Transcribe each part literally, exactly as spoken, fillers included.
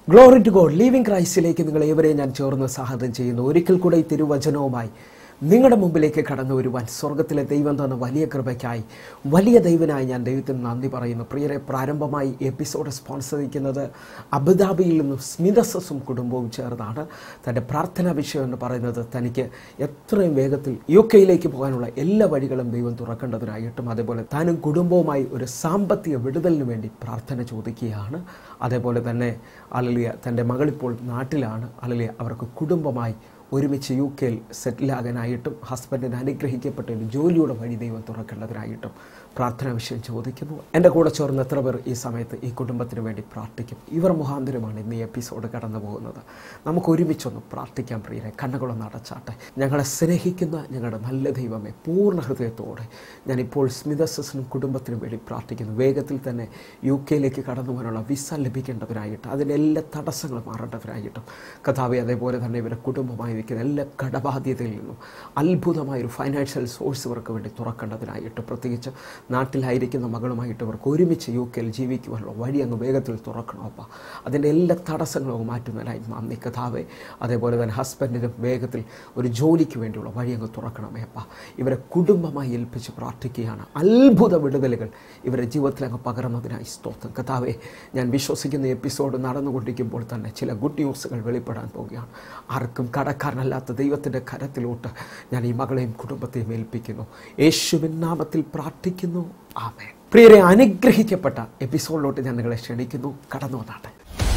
Glory to God. Living ക്രൈസ്റ്റിലേക്ക് നിങ്ങൾ ഏവരെയും ഞാൻ ചേർന്ന് സ്വാഗതം ചെയ്യുന്നു. ഒരിക്കൽ കൂടെ ഈ തിരുവചനവുമായി നിങ്ങളുടെ മുമ്പിലേക്ക് കടന്നു വരുവാൻ സ്വർഗത്തിലെ ദൈവം തന്ന വലിയ കൃപയ്ക്കായി വലിയ ദൈവനായി ഞാൻ ദൈവത്തിന് നന്ദി പറയുന്നു. പ്രിയരെ, പ്രാരംഭമായി എപ്പിസോഡ് സ്പോൺസർ ചെയ്യുന്നത് അബുദാബിയിൽ നിന്നും സ്മിതസും കുടുംബവും ചേർന്നാണ്. തൻ്റെ പ്രാർത്ഥനാ വിഷയം എന്ന് പറയുന്നത് തനിക്ക് എത്രയും വേഗത്തിൽ യു കെയിലേക്ക് പോകാനുള്ള എല്ലാ വഴികളും ദൈവം തുറക്കേണ്ടതിനായിട്ടും അതേപോലെ താനും കുടുംബവുമായി ഒരു സാമ്പത്തിക വിടുതലിന് വേണ്ടി പ്രാർത്ഥന ചോദിക്കുകയാണ്. അതേപോലെ തന്നെ അലലിയ തൻ്റെ മകളിപ്പോൾ നാട്ടിലാണ്. അലലിയ അവർക്ക് കുടുംബമായി ഒരുമിച്ച് യു കെയിൽ സെറ്റിലാകാനായിട്ടും ഹസ്ബൻഡിന് അനുഗ്രഹിക്കപ്പെട്ട ഒരു ജോലിയുടെ വഴി ദൈവം തുറക്കേണ്ടതിനായിട്ടും പ്രാർത്ഥന വിഷയം ചോദിക്കുന്നു. എൻ്റെ കൂടെ ചേർന്ന് എത്ര പേർ ഈ സമയത്ത് ഈ കുടുംബത്തിന് വേണ്ടി പ്രാർത്ഥിക്കും? ഇവർ മുഖാന്തരമാണ് ഇന്ന് ഈ എപ്പിസോഡ് കടന്നു പോകുന്നത്. നമുക്ക് ഒരുമിച്ചൊന്ന് പ്രാർത്ഥിക്കാൻ പ്രിയരെ. കണ്ണുകളൊന്ന് അടച്ചാട്ടെ. ഞങ്ങളെ സ്നേഹിക്കുന്ന ഞങ്ങളുടെ നല്ല ദൈവമേ, പൂർണ്ണ ഹൃദയത്തോടെ ഞാനിപ്പോൾ സ്മിതസിനും കുടുംബത്തിനും വേണ്ടി പ്രാർത്ഥിക്കുന്നു. വേഗത്തിൽ തന്നെ യു കെയിലേക്ക് കടന്നു പോകാനുള്ള വിസ ലഭിക്കേണ്ടതിനായിട്ട് അതിൻ്റെ എല്ലാ തടസ്സങ്ങളും മാറേണ്ടതിനായിട്ടും കഥാവെ, അതേപോലെ തന്നെ ഇവരുടെ കുടുംബമായി നിൽക്കുന്ന എല്ലാ കടബാധ്യതയിൽ നിന്നും അത്ഭുതമായൊരു ഫൈനാൻഷ്യൽ സോഴ്സ് ഇവർക്ക് വേണ്ടി തുറക്കേണ്ടതിനായിട്ട്, പ്രത്യേകിച്ച് നാട്ടിലായിരിക്കുന്ന മകളുമായിട്ട് ഇവർക്ക് ഒരുമിച്ച് യു കെയിൽ ജീവിക്കുവാനുള്ള വഴി അങ്ങ് വേഗത്തിൽ തുറക്കണമപ്പ. അതിൻ്റെ എല്ലാ തടസ്സങ്ങളും മാറ്റുന്നതിനായി നന്ദി കഥാവെ. അതേപോലെ തന്നെ ഹസ്ബൻഡിനും വേഗത്തിൽ ഒരു ജോലിക്ക് വേണ്ടിയുള്ള വഴി അങ്ങ് തുറക്കണമേ അപ്പ. ഇവരെ കുടുംബമായി ഏൽപ്പിച്ച് പ്രാർത്ഥിക്കുകയാണ്. അത്ഭുത വിടുതലുകൾ ഇവരുടെ ജീവിതത്തിൽ അങ്ങ് പകർന്നതിനായി സ്തോത്രം കഥാവെ. ഞാൻ വിശ്വസിക്കുന്ന എപ്പിസോഡ് നടന്നുകൊണ്ടിരിക്കുമ്പോൾ തന്നെ ചില ഗുഡ് ന്യൂസുകൾ വെളിപ്പെടാൻ പോവുകയാണ്. ആർക്കും കടക്കാരനല്ലാത്ത ദൈവത്തിൻ്റെ കരത്തിലോട്ട് ഞാൻ ഈ മകളെയും കുടുംബത്തെയും ഏൽപ്പിക്കുന്നു. യേശുവിൻ നാമത്തിൽ പ്രാർത്ഥിക്കുന്നു. ആമേൻ. പ്രിയരെ, അനുഗ്രഹിക്കപ്പെട്ട എപ്പിസോഡിലോട്ട് ഞാൻ നിങ്ങളെ ക്ഷണിക്കുന്നു. കടന്നു വന്നാട്ടെ.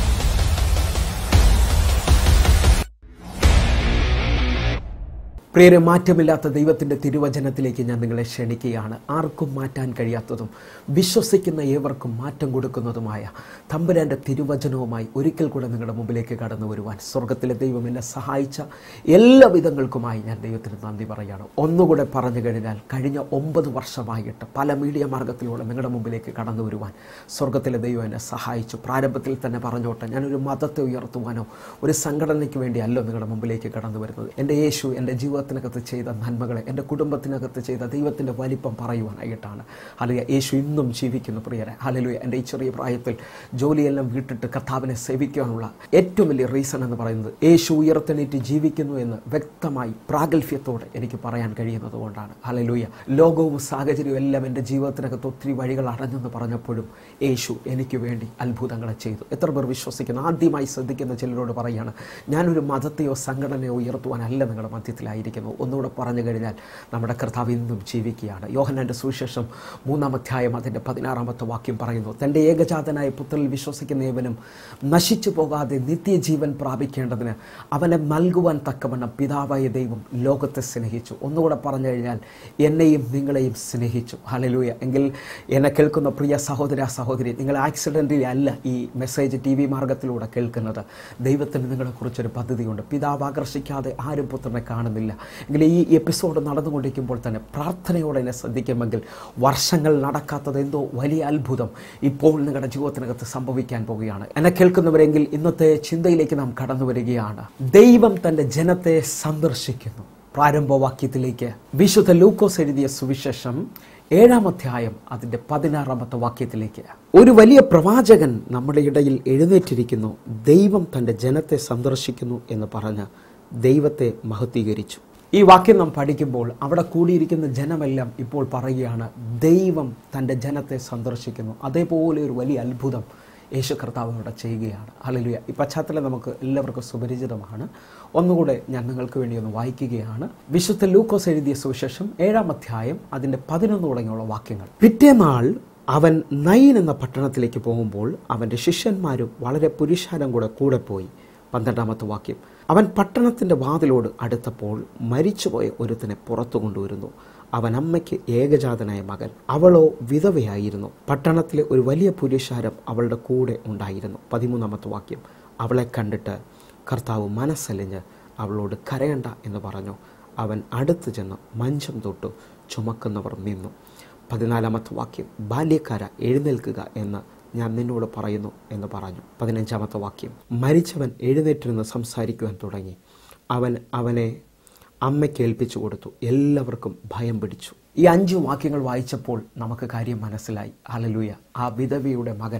പ്രിയരെ, മാറ്റമില്ലാത്ത ദൈവത്തിൻ്റെ തിരുവചനത്തിലേക്ക് ഞാൻ നിങ്ങളെ ക്ഷണിക്കുകയാണ്. ആർക്കും മാറ്റാൻ കഴിയാത്തതും വിശ്വസിക്കുന്ന ഏവർക്കും മാറ്റം കൊടുക്കുന്നതുമായ തമ്പുരാൻ്റെ തിരുവചനവുമായി ഒരിക്കൽ കൂടെ നിങ്ങളുടെ മുമ്പിലേക്ക് കടന്നു വരുവാൻ സ്വർഗത്തിലെ ദൈവം എന്നെ സഹായിച്ച എല്ലാ വിധങ്ങൾക്കുമായി ഞാൻ ദൈവത്തിന് നന്ദി പറയുകയാണ്. ഒന്നുകൂടെ പറഞ്ഞു കഴിഞ്ഞാൽ കഴിഞ്ഞ ഒമ്പത് വർഷമായിട്ട് പല മീഡിയ മാർഗത്തിലൂടെ നിങ്ങളുടെ മുമ്പിലേക്ക് കടന്നു വരുവാൻ സ്വർഗത്തിലെ ദൈവം എന്നെ സഹായിച്ചു. പ്രാരംഭത്തിൽ തന്നെ പറഞ്ഞോട്ടെ, ഞാനൊരു മതത്തെ ഉയർത്തുവാനോ ഒരു സംഘടനയ്ക്ക് വേണ്ടിയല്ലോ നിങ്ങളുടെ മുമ്പിലേക്ക് കടന്നു വരുന്നത്. എൻ്റെ യേശു എൻ്റെ ജീവിതം ത്തിനകത്ത് ചെയ്ത നന്മകളെ, എൻ്റെ കുടുംബത്തിനകത്ത് ചെയ്ത ദൈവത്തിൻ്റെ വലിപ്പം പറയുവാനായിട്ടാണ്. ഹല്ലേലൂയ. യേശു ഇന്നും ജീവിക്കുന്നു പ്രിയരെ. ഹല്ലേലൂയ. എൻ്റെ ഈ ചെറിയ പ്രായത്തിൽ ജോലിയെല്ലാം വിട്ടിട്ട് കർത്താവിനെ സേവിക്കാനുള്ള ഏറ്റവും വലിയ റീസൺ എന്ന് പറയുന്നത് യേശു ഉയർത്തെണീറ്റ് ജീവിക്കുന്നു എന്ന് വ്യക്തമായി പ്രാഗൽഭ്യത്തോടെ എനിക്ക് പറയാൻ കഴിയുന്നത് കൊണ്ടാണ്. ഹല്ലേലൂയ. ലോകവും സാഹചര്യവും എല്ലാം എൻ്റെ ജീവിതത്തിനകത്ത് ഒത്തിരി വഴികൾ അടഞ്ഞെന്ന് പറഞ്ഞപ്പോഴും യേശു എനിക്ക് വേണ്ടി അത്ഭുതങ്ങളെ ചെയ്തു. എത്ര പേർ വിശ്വസിക്കുന്നു? ആദ്യമായി ശ്രദ്ധിക്കുന്ന ചിലരോട് പറയുകയാണ്, ഞാനൊരു മതത്തെയോ സംഘടനയോ ഉയർത്തുവാനല്ല നിങ്ങളുടെ മധ്യത്തിലായിരിക്കും. ഒന്നുകൂടെ പറഞ്ഞു കഴിഞ്ഞാൽ നമ്മുടെ കർത്താവ് ഇന്നും ജീവിക്കുകയാണ്. യോഹന്നാന്റെ സുവിശേഷം മൂന്നാം അധ്യായം അതിൻ്റെ പതിനാറാമത്തെ വാക്യം പറയുന്നു, തൻ്റെ ഏകജാതനായ പുത്രനിൽ വിശ്വസിക്കുന്ന ഏവനും നശിച്ചു പോകാതെ നിത്യജീവൻ പ്രാപിക്കേണ്ടതിന് അവനെ നൽകുവാൻ തക്കവണ്ണം പിതാവായ ദൈവം ലോകത്തെ സ്നേഹിച്ചു. ഒന്നുകൂടെ പറഞ്ഞു കഴിഞ്ഞാൽ എന്നെയും നിങ്ങളെയും സ്നേഹിച്ചു. ഹല്ലേലൂയ. എങ്കിൽ എന്നെ കേൾക്കുന്ന പ്രിയ സഹോദര സഹോദരി, നിങ്ങൾ ആക്സിഡൻ്റിൽ അല്ല ഈ മെസ്സേജ് ടി വി മാർഗത്തിലൂടെ കേൾക്കുന്നത്. ദൈവത്തിന് നിങ്ങളെക്കുറിച്ചൊരു പദ്ധതിയുണ്ട്. പിതാവ് ആകർഷിക്കാതെ ആരും പുത്രനെ കാണുന്നില്ല. എങ്കിൽ ഈ എപ്പിസോഡ് നടന്നുകൊണ്ടിരിക്കുമ്പോൾ തന്നെ പ്രാർത്ഥനയോടെ എന്നെ ശ്രദ്ധിക്കുമെങ്കിൽ വർഷങ്ങൾ നടക്കാത്തത് എന്തോ വലിയ അത്ഭുതം ഇപ്പോൾ നിങ്ങളുടെ ജീവിതത്തിനകത്ത് സംഭവിക്കാൻ പോവുകയാണ്. എന്നെ കേൾക്കുന്നവരെങ്കിൽ ഇന്നത്തെ ചിന്തയിലേക്ക് നാം കടന്നു വരികയാണ്. ദൈവം തൻ്റെ ജനത്തെ സന്ദർശിക്കുന്നു. പ്രാരംഭവാക്യത്തിലേക്ക് വിശുദ്ധ ലൂക്കോസ് എഴുതിയ സുവിശേഷം ഏഴാം അധ്യായം അതിൻ്റെ പതിനാറാമത്തെ വാക്യത്തിലേക്ക്, ഒരു വലിയ പ്രവാചകൻ നമ്മുടെ ഇടയിൽ എഴുന്നേറ്റിരിക്കുന്നു, ദൈവം തൻ്റെ ജനത്തെ സന്ദർശിക്കുന്നു എന്ന് പറഞ്ഞ് ദൈവത്തെ മഹത്വീകരിച്ചു. ഈ വാക്യം നാം പഠിക്കുമ്പോൾ അവിടെ കൂടിയിരിക്കുന്ന ജനമെല്ലാം ഇപ്പോൾ പറയുകയാണ്, ദൈവം തൻ്റെ ജനത്തെ സന്ദർശിക്കുന്നു. അതേപോലെ ഒരു വലിയ അത്ഭുതം യേശു കർത്താവ് അവിടെ ചെയ്യുകയാണ്. ഹല്ലേലൂയ. ഈ പശ്ചാത്തലം നമുക്ക് എല്ലാവർക്കും സുപരിചിതമാണ്. ഒന്നുകൂടെ ഞാൻ നിങ്ങൾക്ക് വേണ്ടി ഒന്ന് വായിക്കുകയാണ്. വിശുദ്ധ ലൂക്കോസ് എഴുതിയ സുവിശേഷം ഏഴാം അധ്യായം അതിൻ്റെ പതിനൊന്ന് തുടങ്ങിയുള്ള വാക്യങ്ങൾ. പിറ്റേനാൾ അവൻ നയിൻ എന്ന പട്ടണത്തിലേക്ക് പോകുമ്പോൾ അവൻ്റെ ശിഷ്യന്മാരും വളരെ പുരുഷാരം കൂടെ കൂടെ പോയി. പന്ത്രണ്ടാമത്തെ വാക്യം, അവൻ പട്ടണത്തിൻ്റെ വാതിലോട് അടുത്തപ്പോൾ മരിച്ചുപോയ ഒരുത്തനെ പുറത്തു കൊണ്ടുവരുന്നു. അവൻ അമ്മയ്ക്ക് ഏകജാതനായ മകൻ, അവളോ വിധവയായിരുന്നു. പട്ടണത്തിലെ ഒരു വലിയ പുരുഷാരം അവളുടെ കൂടെ ഉണ്ടായിരുന്നു. പതിമൂന്നാമത്തെ വാക്യം, അവളെ കണ്ടിട്ട് കർത്താവ് മനസ്സലിഞ്ഞ് അവളോട് കരയണ്ട എന്ന് പറഞ്ഞു. അവൻ അടുത്ത് ചെന്ന് മഞ്ചം തൊട്ടു, ചുമക്കുന്നവർ നിന്നു. പതിനാലാമത്തെ വാക്യം, ബാല്യക്കാര എഴുന്നേൽക്കുക എന്ന് ഞാൻ നിന്നോട് പറയുന്നു എന്ന് പറഞ്ഞു. പതിനഞ്ചാമത്തെ വാക്യം, മരിച്ചവൻ എഴുന്നേറ്റിരുന്ന് സംസാരിക്കുവാൻ തുടങ്ങി. അവൻ അവനെ അമ്മയ്ക്ക് ഏൽപ്പിച്ചു കൊടുത്തു. എല്ലാവർക്കും ഭയം പിടിച്ചു. ഈ അഞ്ച് വാക്യങ്ങൾ വായിച്ചപ്പോൾ നമുക്ക് കാര്യം മനസ്സിലായി. ഹല്ലേലൂയ. ആ വിധവയുടെ മകൻ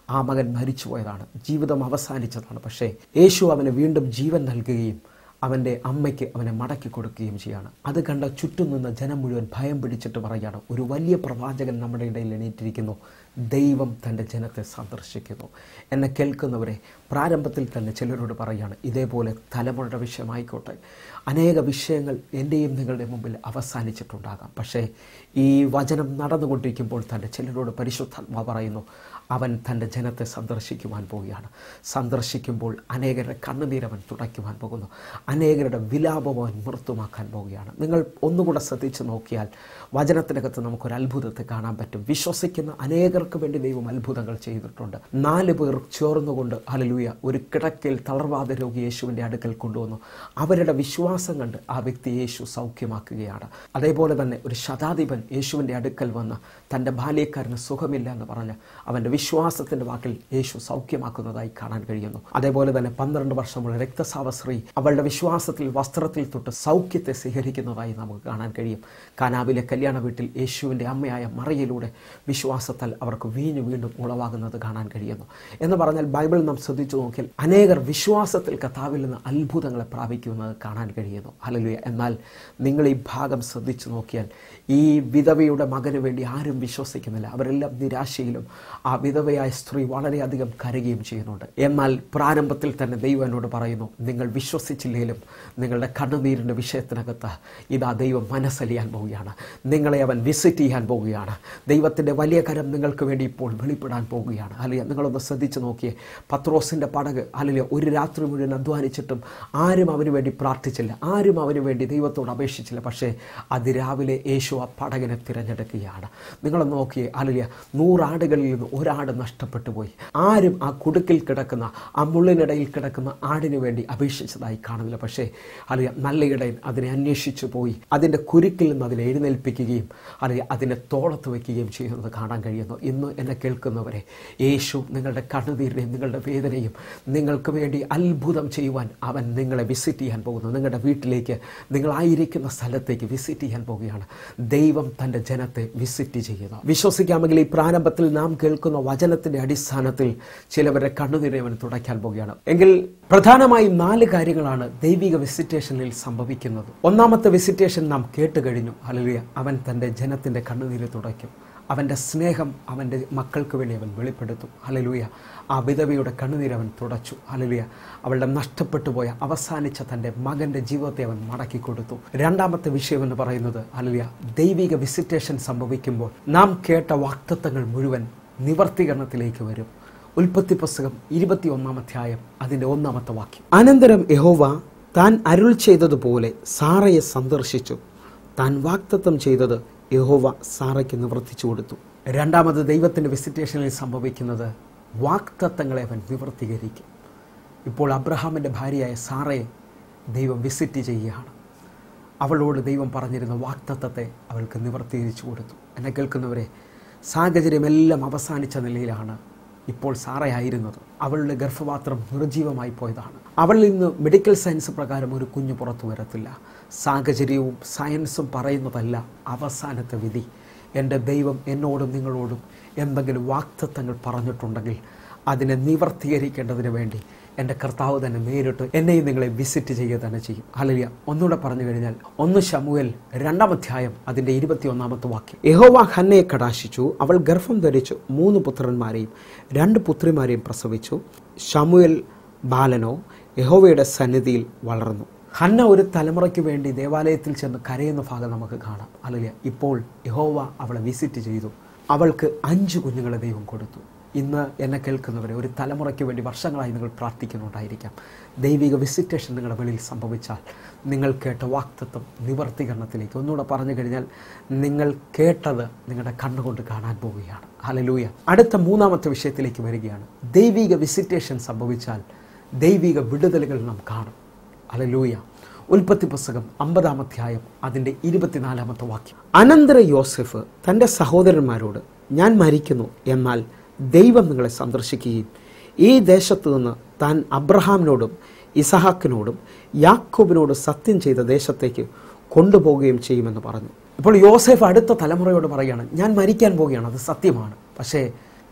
ആ മകൻ മരിച്ചു പോയതാണ്, ജീവിതം അവസാനിച്ചതാണ്. പക്ഷേ യേശു അവന് വീണ്ടും ജീവൻ നൽകുകയും അവൻ്റെ അമ്മയ്ക്ക് അവനെ മടക്കി കൊടുക്കുകയും ചെയ്യാണ്. അത് കണ്ട ചുറ്റും നിന്ന് ജനം മുഴുവൻ ഭയം പിടിച്ചിട്ട് പറയുകയാണ്, ഒരു വലിയ പ്രവാചകൻ നമ്മുടെ ഇടയിൽ എണീറ്റിരിക്കുന്നു, ദൈവം തൻ്റെ ജനത്തെ സന്ദർശിക്കുന്നു. എന്നെ കേൾക്കുന്നവരെ, പ്രാരംഭത്തിൽ തന്നെ ചിലരോട് പറയുകയാണ്, ഇതേപോലെ തലമുറയുടെ വിഷയമായിക്കോട്ടെ, അനേക വിഷയങ്ങൾ എൻ്റെയും നിങ്ങളുടെ മുമ്പിൽ അവസാനിച്ചിട്ടുണ്ടാകാം. പക്ഷേ ഈ വചനം നടന്നുകൊണ്ടിരിക്കുമ്പോൾ തന്നെ ചിലരോട് പരിശുദ്ധാത്മാവ് പറയുന്നു, അവൻ തൻ്റെ ജനത്തെ സന്ദർശിക്കുവാൻ പോവുകയാണ്. സന്ദർശിക്കുമ്പോൾ അനേകരുടെ കണ്ണുനീരവൻ തുടയ്ക്കുവാൻ പോകുന്നു, അനേകരുടെ വിലാപം അവൻ മൃത്തുമാക്കാൻ പോവുകയാണ്. നിങ്ങൾ ഒന്നുകൂടെ ശ്രദ്ധിച്ച് നോക്കിയാൽ വചനത്തിനകത്ത് നമുക്കൊരു അത്ഭുതത്തെ കാണാൻ പറ്റും. വിശ്വസിക്കുന്ന അനേകർക്ക് വേണ്ടി ദൈവം അത്ഭുതങ്ങൾ ചെയ്തിട്ടുണ്ട്. നാല് പേർ ചേർന്നുകൊണ്ട് ഹല്ലേലൂയ ഒരു കിടക്കയിൽ തളർവാദ രോഗി യേശുവിൻ്റെ അടുക്കൽ കൊണ്ടുവന്നു. അവരുടെ വിശ്വാസം കണ്ട് ആ വ്യക്തി യേശു സൗഖ്യമാക്കുകയാണ്. അതേപോലെ തന്നെ ഒരു ശതാധിപൻ യേശുവിൻ്റെ അടുക്കൽ വന്ന് തൻ്റെ ബാല്യക്കാരന് സുഖമില്ല എന്ന് പറഞ്ഞ് അവൻ്റെ വിശ്വാസത്തിൻ്റെ വാക്കിൽ യേശു സൗഖ്യമാക്കുന്നതായി കാണാൻ കഴിയുന്നു. അതേപോലെ തന്നെ പന്ത്രണ്ട് വർഷമുള്ള രക്തസ്രാവ സ്ത്രീ അവളുടെ വിശ്വാസത്തിൽ വസ്ത്രത്തിൽ തൊട്ട് സൗഖ്യത്തെ സ്വീകരിക്കുന്നതായി നമുക്ക് കാണാൻ കഴിയും. കാനാവിലെ കല്യാണ വീട്ടിൽ യേശുവിൻ്റെ അമ്മയായ മറിയയിലൂടെ വിശ്വാസത്താൽ അവർക്ക് വീഞ്ഞു വീണ്ടും ഉളവാകുന്നത് കാണാൻ കഴിയുന്നു. എന്ന് പറഞ്ഞാൽ ബൈബിൾ നാം ശ്രദ്ധിച്ചു നോക്കിയാൽ അനേകർ വിശ്വാസത്തിൽ കർത്താവിൽ നിന്ന് അത്ഭുതങ്ങളെ പ്രാപിക്കുന്നത് കാണാൻ കഴിയുന്നു. ഹല്ലേലൂയ. എന്നാൽ നിങ്ങൾ ഈ ഭാഗം ശ്രദ്ധിച്ചു നോക്കിയാൽ ഈ വിധവയുടെ മകന് വേണ്ടി ആരും വിശ്വസിക്കുന്നില്ല. അവരെല്ലാം നിരാശയിലും ആ വിധവയായ സ്ത്രീ വളരെയധികം കരയുകയും ചെയ്യുന്നുണ്ട്. എന്നാൽ പ്രാരംഭത്തിൽ തന്നെ ദൈവം എന്നോട് പറയുന്നു, നിങ്ങൾ വിശ്വസിച്ചില്ലെങ്കിലും നിങ്ങളുടെ കണ്ണുനീരിൻ്റെ വിഷയത്തിനകത്ത് ഇതാ ദൈവം മനസ്സലിയാൻ പോവുകയാണ്. നിങ്ങളെ അവൻ വിസിറ്റ് ചെയ്യാൻ പോവുകയാണ്. ദൈവത്തിൻ്റെ വലിയ കരം നിങ്ങൾക്ക് വേണ്ടി ഇപ്പോൾ വെളിപ്പെടാൻ പോവുകയാണ്. അല്ലെങ്കിൽ നിങ്ങളൊന്ന് ശ്രദ്ധിച്ച് നോക്കിയേ, പത്രോസിൻ്റെ പടക് അല്ലെങ്കിൽ ഒരു രാത്രി മുഴുവൻ അധ്വാനിച്ചിട്ടും ആരും അവന് വേണ്ടി പ്രാർത്ഥിച്ചില്ല, ആരും അവന് വേണ്ടി ദൈവത്തോട് അപേക്ഷിച്ചില്ല. പക്ഷേ അതിരാവിലെ യേശു ആ പടകിനെ തിരഞ്ഞെടുക്കുകയാണ്. നിങ്ങൾ നോക്കിയേ, അല്ലെങ്കിൽ നൂറാടുകളിൽ നിന്ന് ഒരാട് നഷ്ടപ്പെട്ടു പോയി. ആരും ആ കുടുക്കിൽ കിടക്കുന്ന ആ മുള്ളിനിടയിൽ കിടക്കുന്ന ആടിനു വേണ്ടി അപേക്ഷിച്ചതായി കാണുന്നില്ല. പക്ഷേ അല്ലെങ്കിൽ നല്ല ഇടയൻ അതിനെ അന്വേഷിച്ചു പോയി അതിൻ്റെ കുരുക്കിൽ നിന്ന് അതിനെ എഴുന്നേൽപ്പിക്കുകയും അല്ലെങ്കിൽ അതിനെ തോളത്ത് വയ്ക്കുകയും ചെയ്യുന്നത് കാണാൻ കഴിയുന്നു. ഇന്ന് എന്നെ കേൾക്കുന്നവരെ, യേശു നിങ്ങളുടെ കണ്ണുനീരിനെയും നിങ്ങളുടെ വേദനയും നിങ്ങൾക്ക് വേണ്ടി അത്ഭുതം ചെയ്യുവാൻ അവൻ നിങ്ങളെ വിസിറ്റ് ചെയ്യാൻ പോകുന്നു. നിങ്ങളുടെ വീട്ടിലേക്ക്, നിങ്ങളായിരിക്കുന്ന സ്ഥലത്തേക്ക് വിസിറ്റ് ചെയ്യാൻ പോവുകയാണ്. ദൈവം തൻ്റെ ജനത്തെ വിസിറ്റ് ചെയ്യുക. വിശ്വസിക്കാമെങ്കിൽ ഈ പ്രാരംഭത്തിൽ നാം കേൾക്കുന്ന വചനത്തിൻ്റെ അടിസ്ഥാനത്തിൽ ചിലവരുടെ കണ്ണുനീരെ അവൻ തുടയ്ക്കാൻ പോവുകയാണ്. എങ്കിൽ പ്രധാനമായും നാല് കാര്യങ്ങളാണ് ദൈവിക വിസിറ്റേഷനിൽ സംഭവിക്കുന്നത്. ഒന്നാമത്തെ വിസിറ്റേഷൻ നാം കേട്ട് കഴിഞ്ഞു. ഹല്ലേലൂയ. അവൻ തൻ്റെ ജനത്തിൻ്റെ കണ്ണുനീര് തുടയ്ക്കും. അവൻ്റെ സ്നേഹം അവൻ്റെ മക്കൾക്ക് വേണ്ടി അവൻ വെളിപ്പെടുത്തും. ഹല്ലേലൂയ. ആ വിധവയുടെ കണ്ണുനീര് അവൻ തുടച്ചു. ഹല്ലേലൂയ. അവളുടെ നഷ്ടപ്പെട്ടു പോയ അവസാനിച്ച തൻ്റെ മകൻ്റെ ജീവിതത്തെ അവൻ മടക്കി കൊടുത്തു. രണ്ടാമത്തെ വിഷയം എന്ന് പറയുന്നത് ഹല്ലേലൂയ, ദൈവിക വിസിറ്റേഷൻ സംഭവിക്കുമ്പോൾ നാം കേട്ട വാഗ്ദത്തങ്ങൾ മുഴുവൻ നിവർത്തീകരണത്തിലേക്ക് വരും. ഉൽപ്പത്തി പുസ്തകം ഇരുപത്തി ഒന്നാം അധ്യായം അതിൻ്റെ ഒന്നാമത്തെ വാക്യം. അനന്തരം യഹോവ താൻ അരുൾ ചെയ്തതുപോലെ സാറയെ സന്ദർശിച്ചു. താൻ വാഗ്ദത്തം ചെയ്തത് യഹോവ സാറയ്ക്ക് നിവർത്തിച്ചു കൊടുത്തു. രണ്ടാമത് ദൈവത്തിൻ്റെ വിസിറ്റേഷനിൽ സംഭവിക്കുന്നത് വാഗ്ദത്തങ്ങളെ അവൻ നിവർത്തീകരിക്കും. ഇപ്പോൾ അബ്രഹാമിൻ്റെ ഭാര്യയായ സാറയെ ദൈവം വിസിറ്റ് ചെയ്യുകയാണ്. അവളോട് ദൈവം പറഞ്ഞിരുന്ന വാഗ്ദത്തത്തെ അവൾക്ക് നിവർത്തീകരിച്ചു കൊടുത്തു. എന്നെ കേൾക്കുന്നവരെ, സാഹചര്യമെല്ലാം അവസാനിച്ച നിലയിലാണ് ഇപ്പോൾ സാറയായിരുന്നത്. അവളുടെ ഗർഭപാത്രം നിർജീവമായി പോയതാണ്. അവളിൽ നിന്ന് മെഡിക്കൽ സയൻസ് പ്രകാരം ഒരു കുഞ്ഞ് പുറത്തു വരത്തില്ല. സാഹചര്യവും സയൻസും പറയുന്നതല്ല അവസാനത്തെ വിധി. എൻ്റെ ദൈവം എന്നോടും നിങ്ങളോടും എന്തെങ്കിലും വാഗ്ദത്തങ്ങൾ പറഞ്ഞിട്ടുണ്ടെങ്കിൽ അതിനെ നിവർത്തീകരിക്കേണ്ടതിന് വേണ്ടി എൻ്റെ കർത്താവ് തന്നെ നേരിട്ട് എന്നെയും നിങ്ങളെ വിസിറ്റ് ചെയ്യുക തന്നെ ചെയ്യും. ഹല്ലേലൂയ. ഒന്നുകൂടെ പറഞ്ഞു കഴിഞ്ഞാൽ ഒന്ന് ശമൂവേൽ രണ്ടാം അധ്യായം അതിൻ്റെ ഇരുപത്തി ഒന്നാമത്തെ വാക്യം. യഹോവ ഹന്നയെ കടാക്ഷിച്ചു. അവൾ ഗർഭം ധരിച്ചു മൂന്ന് പുത്രന്മാരെയും രണ്ട് പുത്രിമാരെയും പ്രസവിച്ചു. ശമൂവേൽ ബാലനോ യഹോവയുടെ സന്നിധിയിൽ വളർന്നു. ഹന്ന ഒരു തലമുറയ്ക്ക് വേണ്ടി ദേവാലയത്തിൽ ചെന്ന് കരയുന്ന ഭാഗം നമുക്ക് കാണാം. ഹല്ലേലൂയ. ഇപ്പോൾ യഹോവ അവളെ വിസിറ്റ് ചെയ്തു. അവൾക്ക് അഞ്ച് കുഞ്ഞുങ്ങളെ ദൈവം കൊടുത്തു. ഇന്ന് എന്നെ കേൾക്കുന്നവരെ, ഒരു തലമുറയ്ക്ക് വേണ്ടി വർഷങ്ങളായി നിങ്ങൾ പ്രാർത്ഥിക്കുന്നുണ്ടായിരിക്കാം. ദൈവിക വിസിറ്റേഷൻ നിങ്ങളുടെ വെളിയിൽ സംഭവിച്ചാൽ നിങ്ങൾ കേട്ട വാഗ്ദത്തം നിവർത്തീകരണത്തിലേക്ക്, ഒന്നുകൂടെ പറഞ്ഞു കഴിഞ്ഞാൽ നിങ്ങൾ കേട്ടത് നിങ്ങളുടെ കണ്ണുകൊണ്ട് കാണാൻ പോവുകയാണ്. ഹല്ലേലൂയ. അടുത്ത മൂന്നാമത്തെ വിഷയത്തിലേക്ക് വരികയാണ്. ദൈവിക വിസിറ്റേഷൻ സംഭവിച്ചാൽ ദൈവിക വിടുതലുകൾ നാം കാണും. ഹല്ലേലൂയ. ഉൽപ്പത്തി പുസ്തകം അമ്പതാം അധ്യായം അതിൻ്റെ ഇരുപത്തിനാലാമത്തെ വാക്യം. അനന്തര യോസെഫ് തൻ്റെ സഹോദരന്മാരോട്, ഞാൻ മരിക്കുന്നു, എന്നാൽ ദൈവം നിങ്ങളെ സന്ദർശിക്കുകയും ഈ ദേശത്തു നിന്ന് താൻ അബ്രഹാമിനോടും ഇസഹാക്കിനോടും യാക്കോബിനോടും സത്യം ചെയ്ത ദേശത്തേക്ക് കൊണ്ടുപോവുകയും ചെയ്യുമെന്ന് പറഞ്ഞു. ഇപ്പോൾ യോസെഫ് അടുത്ത തലമുറയോട് പറയുകയാണ്, ഞാൻ മരിക്കാൻ പോവുകയാണ്, അത് സത്യമാണ്. പക്ഷേ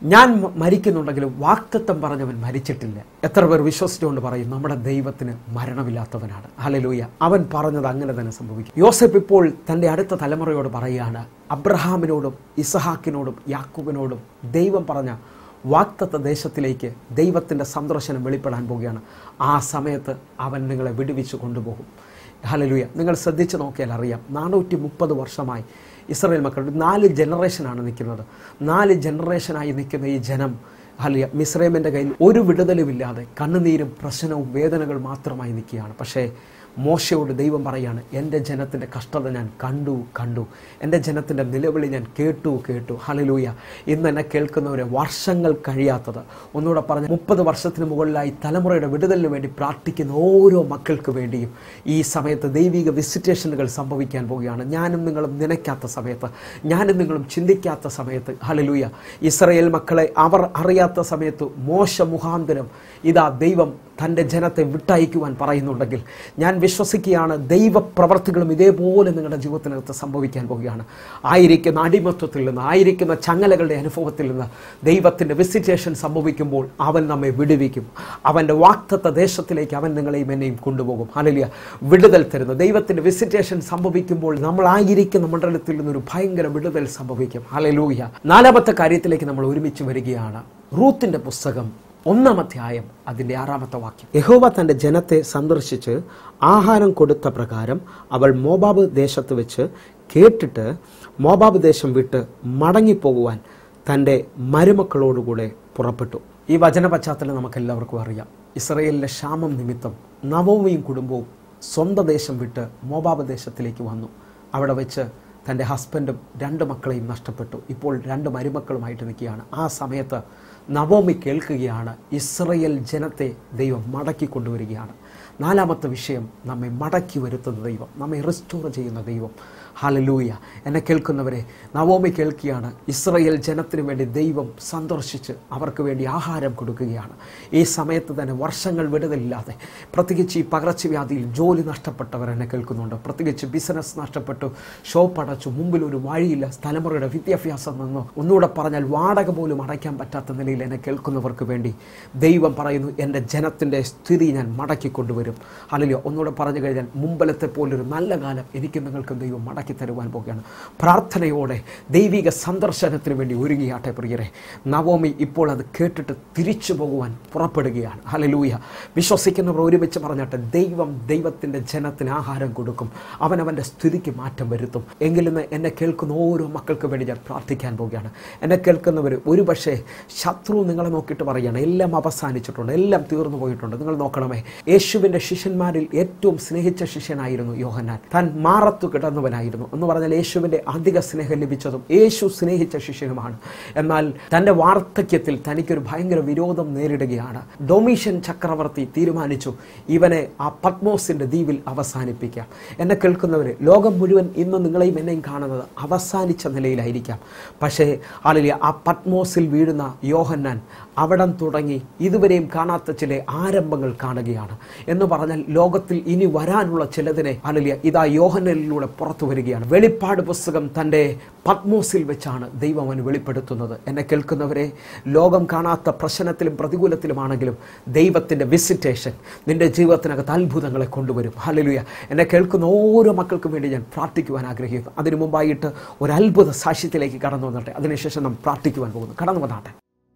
ഞാൻ മരിക്കുന്നുണ്ടെങ്കിലും വാഗ്ദത്തം പറഞ്ഞവൻ മരിച്ചിട്ടില്ല. എത്ര പേർ വിശ്വസിച്ചുകൊണ്ട് പറയും നമ്മുടെ ദൈവത്തിന് മരണമില്ലാത്തവനാണ്. ഹല്ലേലൂയ. അവൻ പറഞ്ഞത് അങ്ങനെ തന്നെ സംഭവിക്കും. യോസേഫ് ഇപ്പോൾ തൻ്റെ അടുത്ത തലമുറയോട് പറയുകയാണ്, അബ്രഹാമിനോടും ഇസഹാക്കിനോടും യാക്കോബിനോടും ദൈവം പറഞ്ഞ വാഗ്ദത്ത ദേശത്തിലേക്ക് ദൈവത്തിൻ്റെ സന്ദർശനം വെളിപ്പെടാൻ പോവുകയാണ്. ആ സമയത്ത് അവൻ നിങ്ങളെ വിടുവിച്ച് കൊണ്ടുപോകും. ഹല്ലേലൂയ. നിങ്ങൾ ശ്രദ്ധിച്ച് നോക്കിയാൽ അറിയാം, നാനൂറ്റി മുപ്പത് വർഷമായി ഇസ്രായേൽ മക്കൾ നാല് ജനറേഷനാണ് നിൽക്കുന്നത്. നാല് ജനറേഷനായി നിൽക്കുന്ന ഈ ജനം ഹല്ലേലൂയ മിസ്രൈമിൻ്റെ കയ്യിൽ ഒരു വിടുതലുമില്ലാതെ കണ്ണുനീരും പ്രശ്നവും വേദനകൾ മാത്രമായി നിൽക്കുകയാണ്. പക്ഷേ മോശയോട് ദൈവം പറയാണ്, എൻ്റെ ജനത്തിൻ്റെ കഷ്ടത ഞാൻ കണ്ടു കണ്ടു എൻ്റെ ജനത്തിൻ്റെ നിലവിളി ഞാൻ കേട്ടു കേട്ടു ഹല്ലേലൂയ. ഇന്ന് എന്നെ കേൾക്കുന്നവരെ വർഷങ്ങൾ കഴിയാത്തത്, ഒന്നുകൂടെ പറഞ്ഞ് മുപ്പത് വർഷത്തിന് മുകളിലായി തലമുറയുടെ വിടുതലിന് വേണ്ടി പ്രാർത്ഥിക്കുന്ന ഓരോ മക്കൾക്ക് വേണ്ടിയും ഈ സമയത്ത് ദൈവിക വിസിറ്റേഷനുകൾ സംഭവിക്കാൻ പോവുകയാണ്. ഞാനും നിങ്ങളും നനയ്ക്കാത്ത സമയത്ത്, ഞാനും നിങ്ങളും ചിന്തിക്കാത്ത സമയത്ത് ഹല്ലേലൂയ ഇസ്രായേൽ മക്കളെ അവർ അറിയാത്ത സമയത്ത് മോശ മുഖാന്തരം ഇതാ ദൈവം തൻ്റെ ജനത്തെ വിട്ടയക്കുവാൻ പറയുന്നുണ്ടെങ്കിൽ ഞാൻ വിശ്വസിക്കുകയാണ് ദൈവപ്രവർത്തികളും ഇതേപോലെ നിങ്ങളുടെ ജീവിതത്തിനകത്ത് സംഭവിക്കാൻ പോവുകയാണ്. ആയിരിക്കുന്ന അടിമത്വത്തിൽ നിന്ന്, ആയിരിക്കുന്ന ചങ്ങലകളുടെ അനുഭവത്തിൽ നിന്ന് ദൈവത്തിൻ്റെ വിസിറ്റേഷൻ സംഭവിക്കുമ്പോൾ അവൻ നമ്മെ വിടുവിക്കും. അവൻ്റെ വാഗ്ദത്ത ദേശത്തിലേക്ക് അവൻ നിങ്ങളെയും എന്നെയും കൊണ്ടുപോകും. ഹല്ലേലൂയ. വിടുതൽ തരുന്നു ദൈവത്തിൻ്റെ വിസിറ്റേഷൻ സംഭവിക്കുമ്പോൾ നമ്മളായിരിക്കുന്ന മണ്ഡലത്തിൽ നിന്നൊരു ഭയങ്കര വിടുതൽ സംഭവിക്കും. ഹല്ലേലൂയ. നാലാമത്തെ കാര്യത്തിലേക്ക് നമ്മൾ ഒരുമിച്ച് വരികയാണ്. റൂത്തിൻ്റെ പുസ്തകം ഒന്നാം അധ്യായം അതിൻ്റെ ആറാമത്തെ വാക്യം. യഹോവ തൻ്റെ ജനത്തെ സന്ദർശിച്ച് ആഹാരം കൊടുത്ത പ്രകാരം അവൾ മോബാബ് ദേശത്ത് വെച്ച് കേട്ടിട്ട് മോബാബ് ദേശം വിട്ട് മടങ്ങിപ്പോകുവാൻ തൻ്റെ മരുമക്കളോടുകൂടെ പുറപ്പെട്ടു. ഈ വചന പശ്ചാത്തലം നമുക്കെല്ലാവർക്കും അറിയാം. ഇസ്രായേലിലെ ക്ഷാമം നിമിത്തം നവോമിയും കുടുംബവും സ്വന്തം ദേശം വിട്ട് മോബാബ് ദേശത്തിലേക്ക് വന്നു. അവിടെ വെച്ച് തൻ്റെ ഹസ്ബൻഡും രണ്ട് മക്കളെയും നഷ്ടപ്പെട്ടു. ഇപ്പോൾ രണ്ട് മരുമക്കളുമായിട്ട് നിൽക്കുകയാണ്. ആ സമയത്ത് നവോമി കേൾക്കുകയാണ്, ഇസ്രായേൽ ജനത്തെ ദൈവം മടക്കി കൊണ്ടുവരികയാണ്. നാലാമത്തെ വിഷയം, നമ്മെ മടക്കി വരുത്തുന്ന ദൈവം, നമ്മെ റിസ്റ്റോർ ചെയ്യുന്ന ദൈവം. ഹല്ലേലൂയ. എന്നെ കേൾക്കുന്നവരെ, നവോമി കേൾക്കുകയാണ്, ഇസ്രായേൽ ജനത്തിന് വേണ്ടി ദൈവം സന്ദർശിച്ച് അവർക്ക് വേണ്ടി ആഹാരം കൊടുക്കുകയാണ്. ഈ സമയത്ത് തന്നെ വർഷങ്ങൾ വിടുതലില്ലാതെ, പ്രത്യേകിച്ച് ഈ പകർച്ചവ്യാധിയിൽ ജോലി നഷ്ടപ്പെട്ടവർ എന്നെ കേൾക്കുന്നുണ്ട്. പ്രത്യേകിച്ച് ബിസിനസ് നഷ്ടപ്പെട്ടു, ഷോപ്പ് അടച്ചു, മുമ്പിൽ ഒരു വഴിയില്ല, തലമുറയുടെ വിദ്യാഭ്യാസം നിന്നോ, ഒന്നുകൂടെ പറഞ്ഞാൽ വാടക പോലും അടയ്ക്കാൻ പറ്റാത്ത നിലയിൽ എന്നെ കേൾക്കുന്നവർക്ക് വേണ്ടി ദൈവം പറയുന്നു, എൻ്റെ ജനത്തിൻ്റെ സ്ഥിതി ഞാൻ മടക്കിക്കൊണ്ടുവരും. ഹല്ലേലൂയ. ഒന്നുകൂടെ പറഞ്ഞു കഴിഞ്ഞാൽ മുമ്പലത്തെ പോലൊരു നല്ല കാലം എനിക്ക് നിങ്ങൾക്കും ദൈവം മടക്കി തരുവാൻ പോകുകയാണ്. പ്രാർത്ഥനയോടെ ദൈവിക സന്ദർശനത്തിന് വേണ്ടി ഒരുങ്ങിയാട്ടെ പ്രിയരെ. നവോമി ഇപ്പോൾ അത് കേട്ടിട്ട് തിരിച്ചു പോകുവാൻ പുറപ്പെടുകയാണ്. ഹല്ലേലൂയ. വിശ്വസിക്കുന്നവർ ഒരുമിച്ച് പറഞ്ഞാട്ടെ, ദൈവം ദൈവത്തിൻ്റെ ജനത്തിന് ആഹാരം കൊടുക്കും, അവനവൻ്റെ സ്ഥിതിക്ക് മാറ്റം വരുത്തും. എങ്കിലും എന്നെ കേൾക്കുന്ന ഓരോ മക്കൾക്ക് വേണ്ടി ഞാൻ പ്രാർത്ഥിക്കാൻ പോവുകയാണ്. എന്നെ കേൾക്കുന്നവർ ഒരുപക്ഷെ ശത്രു നിങ്ങളെ നോക്കിയിട്ട് പറയുകയാണ്, എല്ലാം അവസാനിച്ചിട്ടുണ്ട്, എല്ലാം തീർന്നു പോയിട്ടുണ്ട്. നിങ്ങൾ നോക്കണമേ, യേശുവിൻ്റെ ശിഷ്യന്മാരിൽ ഏറ്റവും സ്നേഹിച്ച ശിഷ്യനായിരുന്നു യോഹന്നാൻ. താൻ മാറത്തു കിടന്നവനായിരുന്നു എന്ന് പറഞ്ഞാൽ യേശുവിൻ്റെ അധിക സ്നേഹം ലഭിച്ചതും യേശു സ്നേഹിച്ച ശിഷ്യനുമാണ്. എന്നാൽ തൻ്റെ വാർദ്ധക്യത്തിൽ തനിക്കൊരു ഭയങ്കര വിരോധം നേരിടുകയാണ്. ഡൊമീഷ്യൻ ചക്രവർത്തി തീരുമാനിച്ചു ഇവനെ ആ പത്മോസിൻ്റെ ദ്വീപിൽ അവസാനിപ്പിക്കാം. എന്നെ കേൾക്കുന്നവരെ, ലോകം മുഴുവൻ ഇന്ന് നിങ്ങളെയും എന്നെയും കാണുന്നത് അവസാനിച്ച നിലയിലായിരിക്കാം. പക്ഷേ ഹല്ലേലൂയ, ആ പത്മോസിൽ വീഴുന്ന യോഹന്നാൻ അവിടം തുടങ്ങി ഇതുവരെയും കാണാത്ത ചില ആരംഭങ്ങൾ കാണുകയാണ്. എന്ന് പറഞ്ഞാൽ ലോകത്തിൽ ഇനി വരാനുള്ള ചിലതിനെ ഹല്ലേലൂയ ഇതാ യോഹന്നാനിലൂടെ പുറത്തു വരികയാണ്. വെളിപ്പാട് പുസ്തകം തൻ്റെ പത്മോസിൽ വെച്ചാണ് ദൈവം അവന് വെളിപ്പെടുത്തുന്നത്. എന്നെ കേൾക്കുന്നവരെ, ലോകം കാണാത്ത പ്രശ്നത്തിലും പ്രതികൂലത്തിലുമാണെങ്കിലും ദൈവത്തിൻ്റെ വിസിറ്റേഷൻ നിന്റെ ജീവിതത്തിനകത്ത് അത്ഭുതങ്ങളെ കൊണ്ടുവരും. ഹല്ലേലൂയ. എന്നെ കേൾക്കുന്ന ഓരോ മക്കൾക്കും വേണ്ടി ഞാൻ പ്രാർത്ഥിക്കുവാൻ ആഗ്രഹിക്കുന്നു. അതിനു മുമ്പായിട്ട് ഒരു അത്ഭുത സാക്ഷ്യത്തിലേക്ക് കടന്നു വന്നട്ടെ. അതിനുശേഷം നാം പ്രാർത്ഥിക്കുവാൻ പോകുന്നു. കടന്നു വന്നാട്ടെ.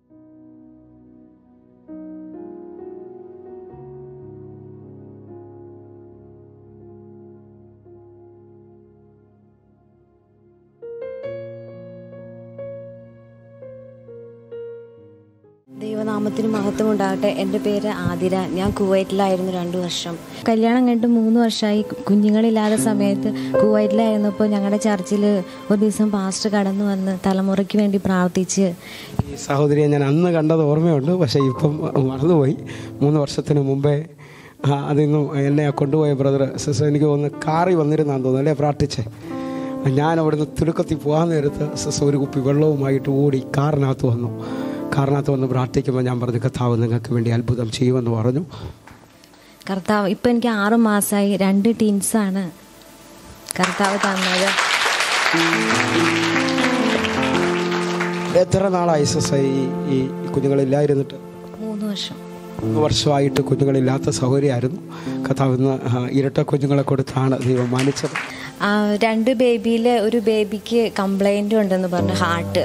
ദൈവനാമത്തിന് മഹത്വം ഉണ്ടാകട്ടെ. എൻ്റെ പേര് ആതിര. ഞാൻ കുവൈറ്റിലായിരുന്നു രണ്ടു വർഷം. കല്യാണം കഴിഞ്ഞിട്ട് മൂന്ന് വർഷമായി. കുഞ്ഞുങ്ങളില്ലാത്ത സമയത്ത് കുവൈറ്റിലായിരുന്നപ്പോൾ ഞങ്ങളുടെ ചർച്ചിൽ ഒരു ദിവസം പാസ്റ്റർ കടന്നു വന്ന് തലമുറയ്ക്ക് വേണ്ടി പ്രാർത്ഥിച്ച്. ഈ സഹോദരിയെ ഞാൻ അന്ന് കണ്ടത് ഓർമ്മയുണ്ട്, പക്ഷേ ഇപ്പം മറന്നുപോയി. മൂന്ന് വർഷത്തിന് മുമ്പേ അതിന്നും എന്നെ കൊണ്ടുപോയ ബ്രദർ സിസ്റ്റർ എനിക്ക് ഒന്ന് കാറി വന്നിരുന്നാന്ന് തോന്നുന്നു അല്ലേ പ്രാർത്ഥിച്ചേ. ഞാൻ അവിടുന്ന് തിടുക്കത്തിൽ പോകാൻ നേരത്ത് സിസ്റ്റർ ഒരു കുപ്പി വെള്ളവുമായിട്ട് ഓടി കാറിനകത്ത് വന്നു. കാറിനകത്ത് വന്ന് പ്രാർത്ഥിക്കുമ്പോൾ ഞാൻ പറഞ്ഞു, കർത്താവ് നിങ്ങൾക്ക് വേണ്ടി അത്ഭുതം ചെയ്യുമെന്ന് പറഞ്ഞു. കർത്താവ് ഇപ്പം എനിക്ക് ആറ് മാസമായി. രണ്ട് ടീൻസാണ് കർത്താവ് തന്നത്. എത്ര നാളായി സിസ്റ്റർ ഈ ഈ കുഞ്ഞുങ്ങളില്ലായിരുന്നിട്ട്? മൂന്ന് വർഷം. മൂന്ന് വർഷമായിട്ട് കുഞ്ഞുങ്ങളില്ലാത്ത സൗകര്യമായിരുന്നു. കർത്താവ് ഇന്ന് ഇരട്ട കുഞ്ഞുങ്ങളെ കൊടുത്താണ് ദൈവം മാനിച്ചത്. രണ്ട് ബേബിയിൽ ഒരു ബേബിക്ക് കംപ്ലൈൻറ്റ് ഉണ്ടെന്ന് പറഞ്ഞു, ഹാർട്ട്.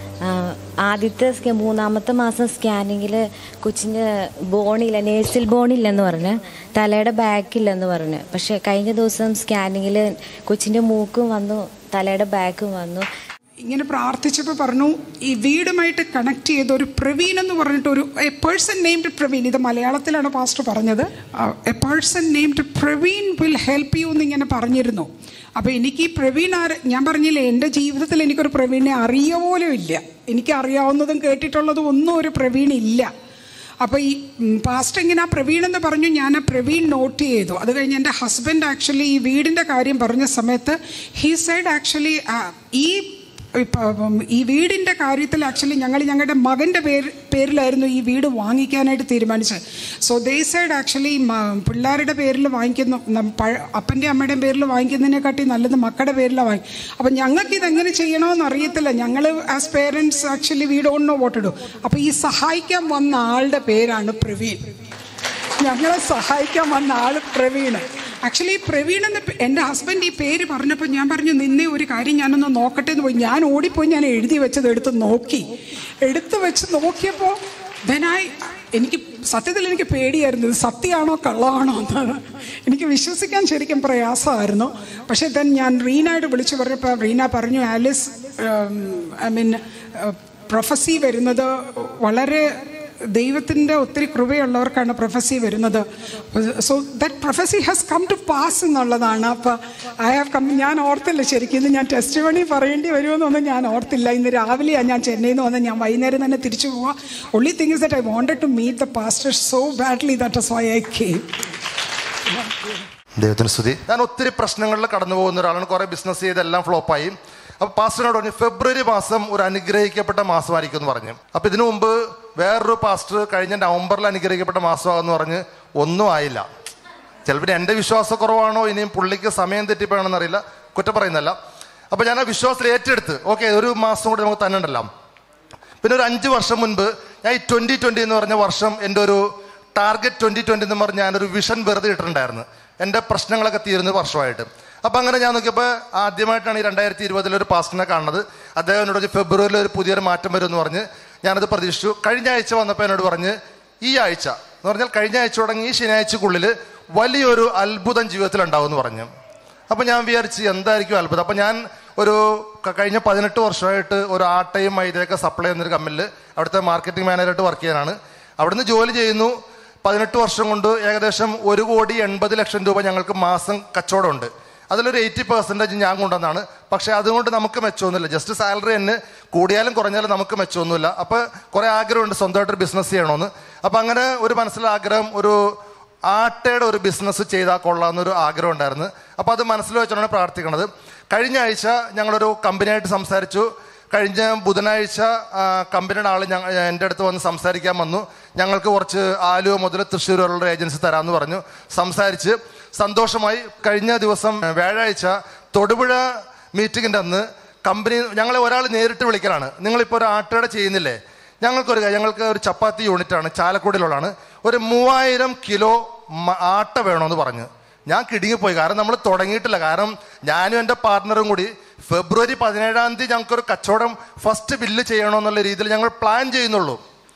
ആദ്യത്തെ മൂന്നാമത്തെ മാസം സ്കാനിങ്ങിൽ കൊച്ചിൻ്റെ ബോണില്ല, നേസിൽ ബോണില്ലെന്ന് പറഞ്ഞ്, തലയുടെ ബാക്കില്ലെന്ന് പറഞ്ഞ്. പക്ഷേ കഴിഞ്ഞ ദിവസം സ്കാനിങ്ങിൽ കൊച്ചിൻ്റെ മൂക്കും വന്നു, തലയുടെ ബാക്കും വന്നു. ഇങ്ങനെ പ്രാർത്ഥിച്ചപ്പോൾ പറഞ്ഞു, ഈ വീടുമായിട്ട് കണക്ട് ചെയ്ത ഒരു പ്രവീൺ എന്ന് പറഞ്ഞിട്ട് ഒരു എ പേഴ്സൺ നെയിംഡ് പ്രവീൺ, ഇത് മലയാളത്തിലാണ് പാസ്റ്റർ പറഞ്ഞത്, a person named Praveen will help you എന്നിങ്ങനെ പറഞ്ഞിരുന്നു. അപ്പോൾ എനിക്ക് ഈ പ്രവീൺ ആര്, ഞാൻ പറഞ്ഞില്ലേ എൻ്റെ ജീവിതത്തിൽ എനിക്കൊരു പ്രവീണിനെ അറിയ പോലും ഇല്ല. എനിക്ക് അറിയാവുന്നതും കേട്ടിട്ടുള്ളതും ഒന്നും ഒരു പ്രവീൺ ഇല്ല. അപ്പോൾ ഈ പാസ്റ്റർ ഇങ്ങനെ ആ പ്രവീൺ എന്ന് പറഞ്ഞു, ഞാൻ ആ പ്രവീൺ നോട്ട് ചെയ്തു. അത് കഴിഞ്ഞ് എൻ്റെ ഹസ്ബൻഡ് ആക്ച്വലി ഈ വീടിൻ്റെ കാര്യം പറഞ്ഞ സമയത്ത് ഹീ സൈഡ് ആക്ച്വലി ഈ ഇപ്പം ഈ വീടിൻ്റെ കാര്യത്തിൽ ആക്ച്വലി ഞങ്ങൾ ഞങ്ങളുടെ മകൻ്റെ പേര് പേരിലായിരുന്നു ഈ വീട് വാങ്ങിക്കാനായിട്ട് തീരുമാനിച്ചത്. സോ ദേ സൈഡ് ആക്ച്വലി പിള്ളേരുടെ പേരിൽ വാങ്ങിക്കുന്ന, അപ്പൻ്റെ അമ്മയുടെയും പേരിൽ വാങ്ങിക്കുന്നതിനെക്കാട്ടി നല്ലത് മക്കളുടെ പേരിലാണ് വാങ്ങി. അപ്പം ഞങ്ങൾക്ക് ഇതെങ്ങനെ ചെയ്യണമെന്ന് അറിയത്തില്ല. ഞങ്ങൾ as parents actually we don't know what to do. അപ്പോൾ ഈ സഹായിക്കാൻ വന്ന ആളുടെ പേരാണ് പ്രവീൺ. ഞങ്ങളെ സഹായിക്കാൻ വന്ന ആൾ പ്രവീൺ. ആക്ച്വലി പ്രവീൺ എന്ന് എൻ്റെ ഹസ്ബൻഡ് ഈ പേര് പറഞ്ഞപ്പോൾ ഞാൻ പറഞ്ഞു, നിന്നെ ഒരു കാര്യം ഞാനൊന്ന് നോക്കട്ടെ എന്ന് പോയി. ഞാൻ ഓടിപ്പോയി ഞാൻ എഴുതി വെച്ചത് എടുത്ത് നോക്കി. എടുത്ത് വെച്ച് നോക്കിയപ്പോൾ ധനായി എനിക്ക് സത്യത്തിൽ എനിക്ക് പേടിയായിരുന്നു, ഇത് സത്യമാണോ കള്ളമാണോ എന്ന് എനിക്ക് വിശ്വസിക്കാൻ ശരിക്കും പ്രയാസമായിരുന്നു. പക്ഷേ ദെൻ ഞാൻ റീനയോട് വിളിച്ചു പറഞ്ഞപ്പോൾ റീന പറഞ്ഞു, ആലിസ് ഐ മീൻ പ്രൊഫസി വരുന്നത് വളരെ ദൈവത്തിൻ്റെ ഒത്തിരി കൃപയുള്ളവർക്കാണ് പ്രൊഫസി വരുന്നത്. So that prophecy has come to pass എന്നുള്ളതാണ്. അപ്പോൾ ഐ ഹാവ് കം, ഞാൻ ഓർത്തില്ല ശരിക്കും ഇന്ന് ഞാൻ ടെസ്റ്റ് മണി പറയേണ്ടി വരുമെന്നൊന്നും ഞാൻ ഓർത്തില്ല. ഇന്ന് രാവിലെയാണ് ഞാൻ ചെന്നൈയിൽ നിന്ന് വന്നത്, ഞാൻ വൈകുന്നേരം തന്നെ തിരിച്ചു പോവാം. Only thing is that I wanted to meet the pastor so badly, that is why I came. ദൈവത്തിന് സ്തുതി. ഞാൻ ഒത്തിരി പ്രശ്നങ്ങളിൽ കടന്നു പോകുന്ന ഒരാളാണ്. കുറേ ബിസിനസ് ചെയ്തെല്ലാം ഫ്ലോപ്പായി. അപ്പോൾ പാസ്റ്ററിനോട് പറഞ്ഞു, ഫെബ്രുവരി മാസം ഒരു അനുഗ്രഹിക്കപ്പെട്ട മാസമായിരിക്കും എന്ന് പറഞ്ഞു. അപ്പോൾ ഇതിനു മുമ്പ് വേറൊരു പാസ്റ്റർ കഴിഞ്ഞ നവംബറിൽ അനുഗ്രഹിക്കപ്പെട്ട മാസമാണെന്ന് പറഞ്ഞ് ഒന്നും ആയില്ല. ചിലപ്പോൾ എൻ്റെ വിശ്വാസക്കുറവാണോ ഇനിയും പുള്ളിക്ക് സമയം തെറ്റിപ്പോയാണെന്ന് അറിയില്ല, കുറ്റം പറയുന്നല്ല. അപ്പോൾ ഞാൻ ആ വിശ്വാസത്തിൽ ഏറ്റെടുത്ത് ഓക്കെ ഒരു മാസം കൂടി നമുക്ക് തന്നെ ഉണ്ടല്ലോ. പിന്നെ ഒരു അഞ്ച് വർഷം മുൻപ് ഞാൻ ഈ ട്വൻറ്റി ട്വൻറ്റി എന്ന് പറഞ്ഞ വർഷം എൻ്റെ ഒരു ടാർഗറ്റ് ട്വൻറ്റി ട്വൻറ്റി എന്ന് പറഞ്ഞ് ഞാനൊരു വിഷൻ വെറുതെ ഇട്ടിട്ടുണ്ടായിരുന്നു. എൻ്റെ പ്രശ്നങ്ങളൊക്കെ തീരുന്ന വർഷമായിട്ട്. അപ്പം അങ്ങനെ ഞാൻ നോക്കിയപ്പോൾ ആദ്യമായിട്ടാണ് ഈ രണ്ടായിരത്തി ഇരുപതിലൊരു പാസ്റ്ററിനെ കാണുന്നത്. അദ്ദേഹം എന്നോട് ഫെബ്രുവരിയിൽ ഒരു പുതിയൊരു മാറ്റം വരുമെന്ന് പറഞ്ഞ് ഞാനത് പ്രതീക്ഷിച്ചു. കഴിഞ്ഞ ആഴ്ച വന്നപ്പോൾ എന്നോട് പറഞ്ഞ് ഈ ആഴ്ച എന്ന് പറഞ്ഞാൽ കഴിഞ്ഞ ആഴ്ച തുടങ്ങി ഈ ശനിയാഴ്ചക്കുള്ളിൽ വലിയൊരു അത്ഭുതം ജീവിതത്തിൽ ഉണ്ടാവുമെന്ന് പറഞ്ഞു. അപ്പം ഞാൻ വിചാരിച്ച് എന്തായിരിക്കും അത്ഭുതം. അപ്പം ഞാൻ ഒരു കഴിഞ്ഞ പതിനെട്ട് വർഷമായിട്ട് ഒരു ആട്ടയും മൈദയൊക്കെ സപ്ലൈ ചെയ്യുന്നൊരു കമ്പനിയിൽ അവിടുത്തെ മാർക്കറ്റിംഗ് മാനേജറായിട്ട് വർക്ക് ചെയ്യാനാണ്. അവിടുന്ന് ജോലി ചെയ്യുന്നു. പതിനെട്ട് വർഷം കൊണ്ട് ഏകദേശം ഒരു കോടി എൺപത് ലക്ഷം രൂപ ഞങ്ങൾക്ക് മാസം കച്ചവടമുണ്ട്. അതിലൊരു എയ്റ്റി പെർസെൻറ്റേജ് ഞാൻ കൊണ്ടുവന്നാണ്. പക്ഷേ അതുകൊണ്ട് നമുക്ക് മെച്ചമൊന്നുമില്ല. ജസ്റ്റ് സാലറി തന്നെ കൂടിയാലും കുറഞ്ഞാലും നമുക്ക് മെച്ചമൊന്നുമില്ല. അപ്പോൾ കുറേ ആഗ്രഹമുണ്ട് സ്വന്തമായിട്ടൊരു ബിസിനസ് ചെയ്യണമെന്ന്. അപ്പോൾ അങ്ങനെ ഒരു മനസ്സിലെ ആഗ്രഹം, ഒരു ആട്ടയുടെ ഒരു ബിസിനസ് ചെയ്താൽ കൊള്ളാമെന്നൊരു ആഗ്രഹം ഉണ്ടായിരുന്നു. അപ്പോൾ അത് മനസ്സിൽ വെച്ചാണ് പ്രാർത്ഥിക്കണത്. കഴിഞ്ഞ ആഴ്ച ഞങ്ങളൊരു കമ്പനിയായിട്ട് സംസാരിച്ചു. കഴിഞ്ഞ ബുധനാഴ്ച കമ്പനിയുടെ ആൾ ഞങ്ങൾ എൻ്റെ അടുത്ത് വന്ന് സംസാരിക്കാൻ വന്നു. ഞങ്ങൾക്ക് കുറച്ച് ആലുവ മുതൽ തൃശ്ശൂർ വരെയുള്ള ഏജൻസി തരാമെന്ന് പറഞ്ഞു. സംസാരിച്ച് സന്തോഷമായി. കഴിഞ്ഞ ദിവസം വ്യാഴാഴ്ച തൊടുപുഴ മീറ്റിങ്ങിൻ്റെ അന്ന് കമ്പനി ഞങ്ങളെ ഒരാൾ നേരിട്ട് വിളിക്കലാണ്. നിങ്ങളിപ്പോൾ ഒരു ആട്ടയുടെ ചെയ്യുന്നില്ലേ, ഞങ്ങൾക്കൊരു ഞങ്ങൾക്ക് ഒരു ചപ്പാത്തി യൂണിറ്റാണ്, ചാലക്കുടിയിലുള്ളതാണ്, ഒരു മൂവായിരം കിലോ ആട്ട വേണമെന്ന് പറഞ്ഞു. ഞാൻ കിടുങ്ങിപ്പോയി. കാരണം നമ്മൾ തുടങ്ങിയിട്ടില്ല. കാരണം ഞാനും എൻ്റെ പാർട്ട്ണറും കൂടി ഫെബ്രുവരി പതിനേഴാം തീയതി ഞങ്ങൾക്കൊരു കച്ചവടം ഫസ്റ്റ് ബില്ല് ചെയ്യണമെന്നുള്ള രീതിയിൽ ഞങ്ങൾ പ്ലാൻ ചെയ്യുന്നുള്ളൂ.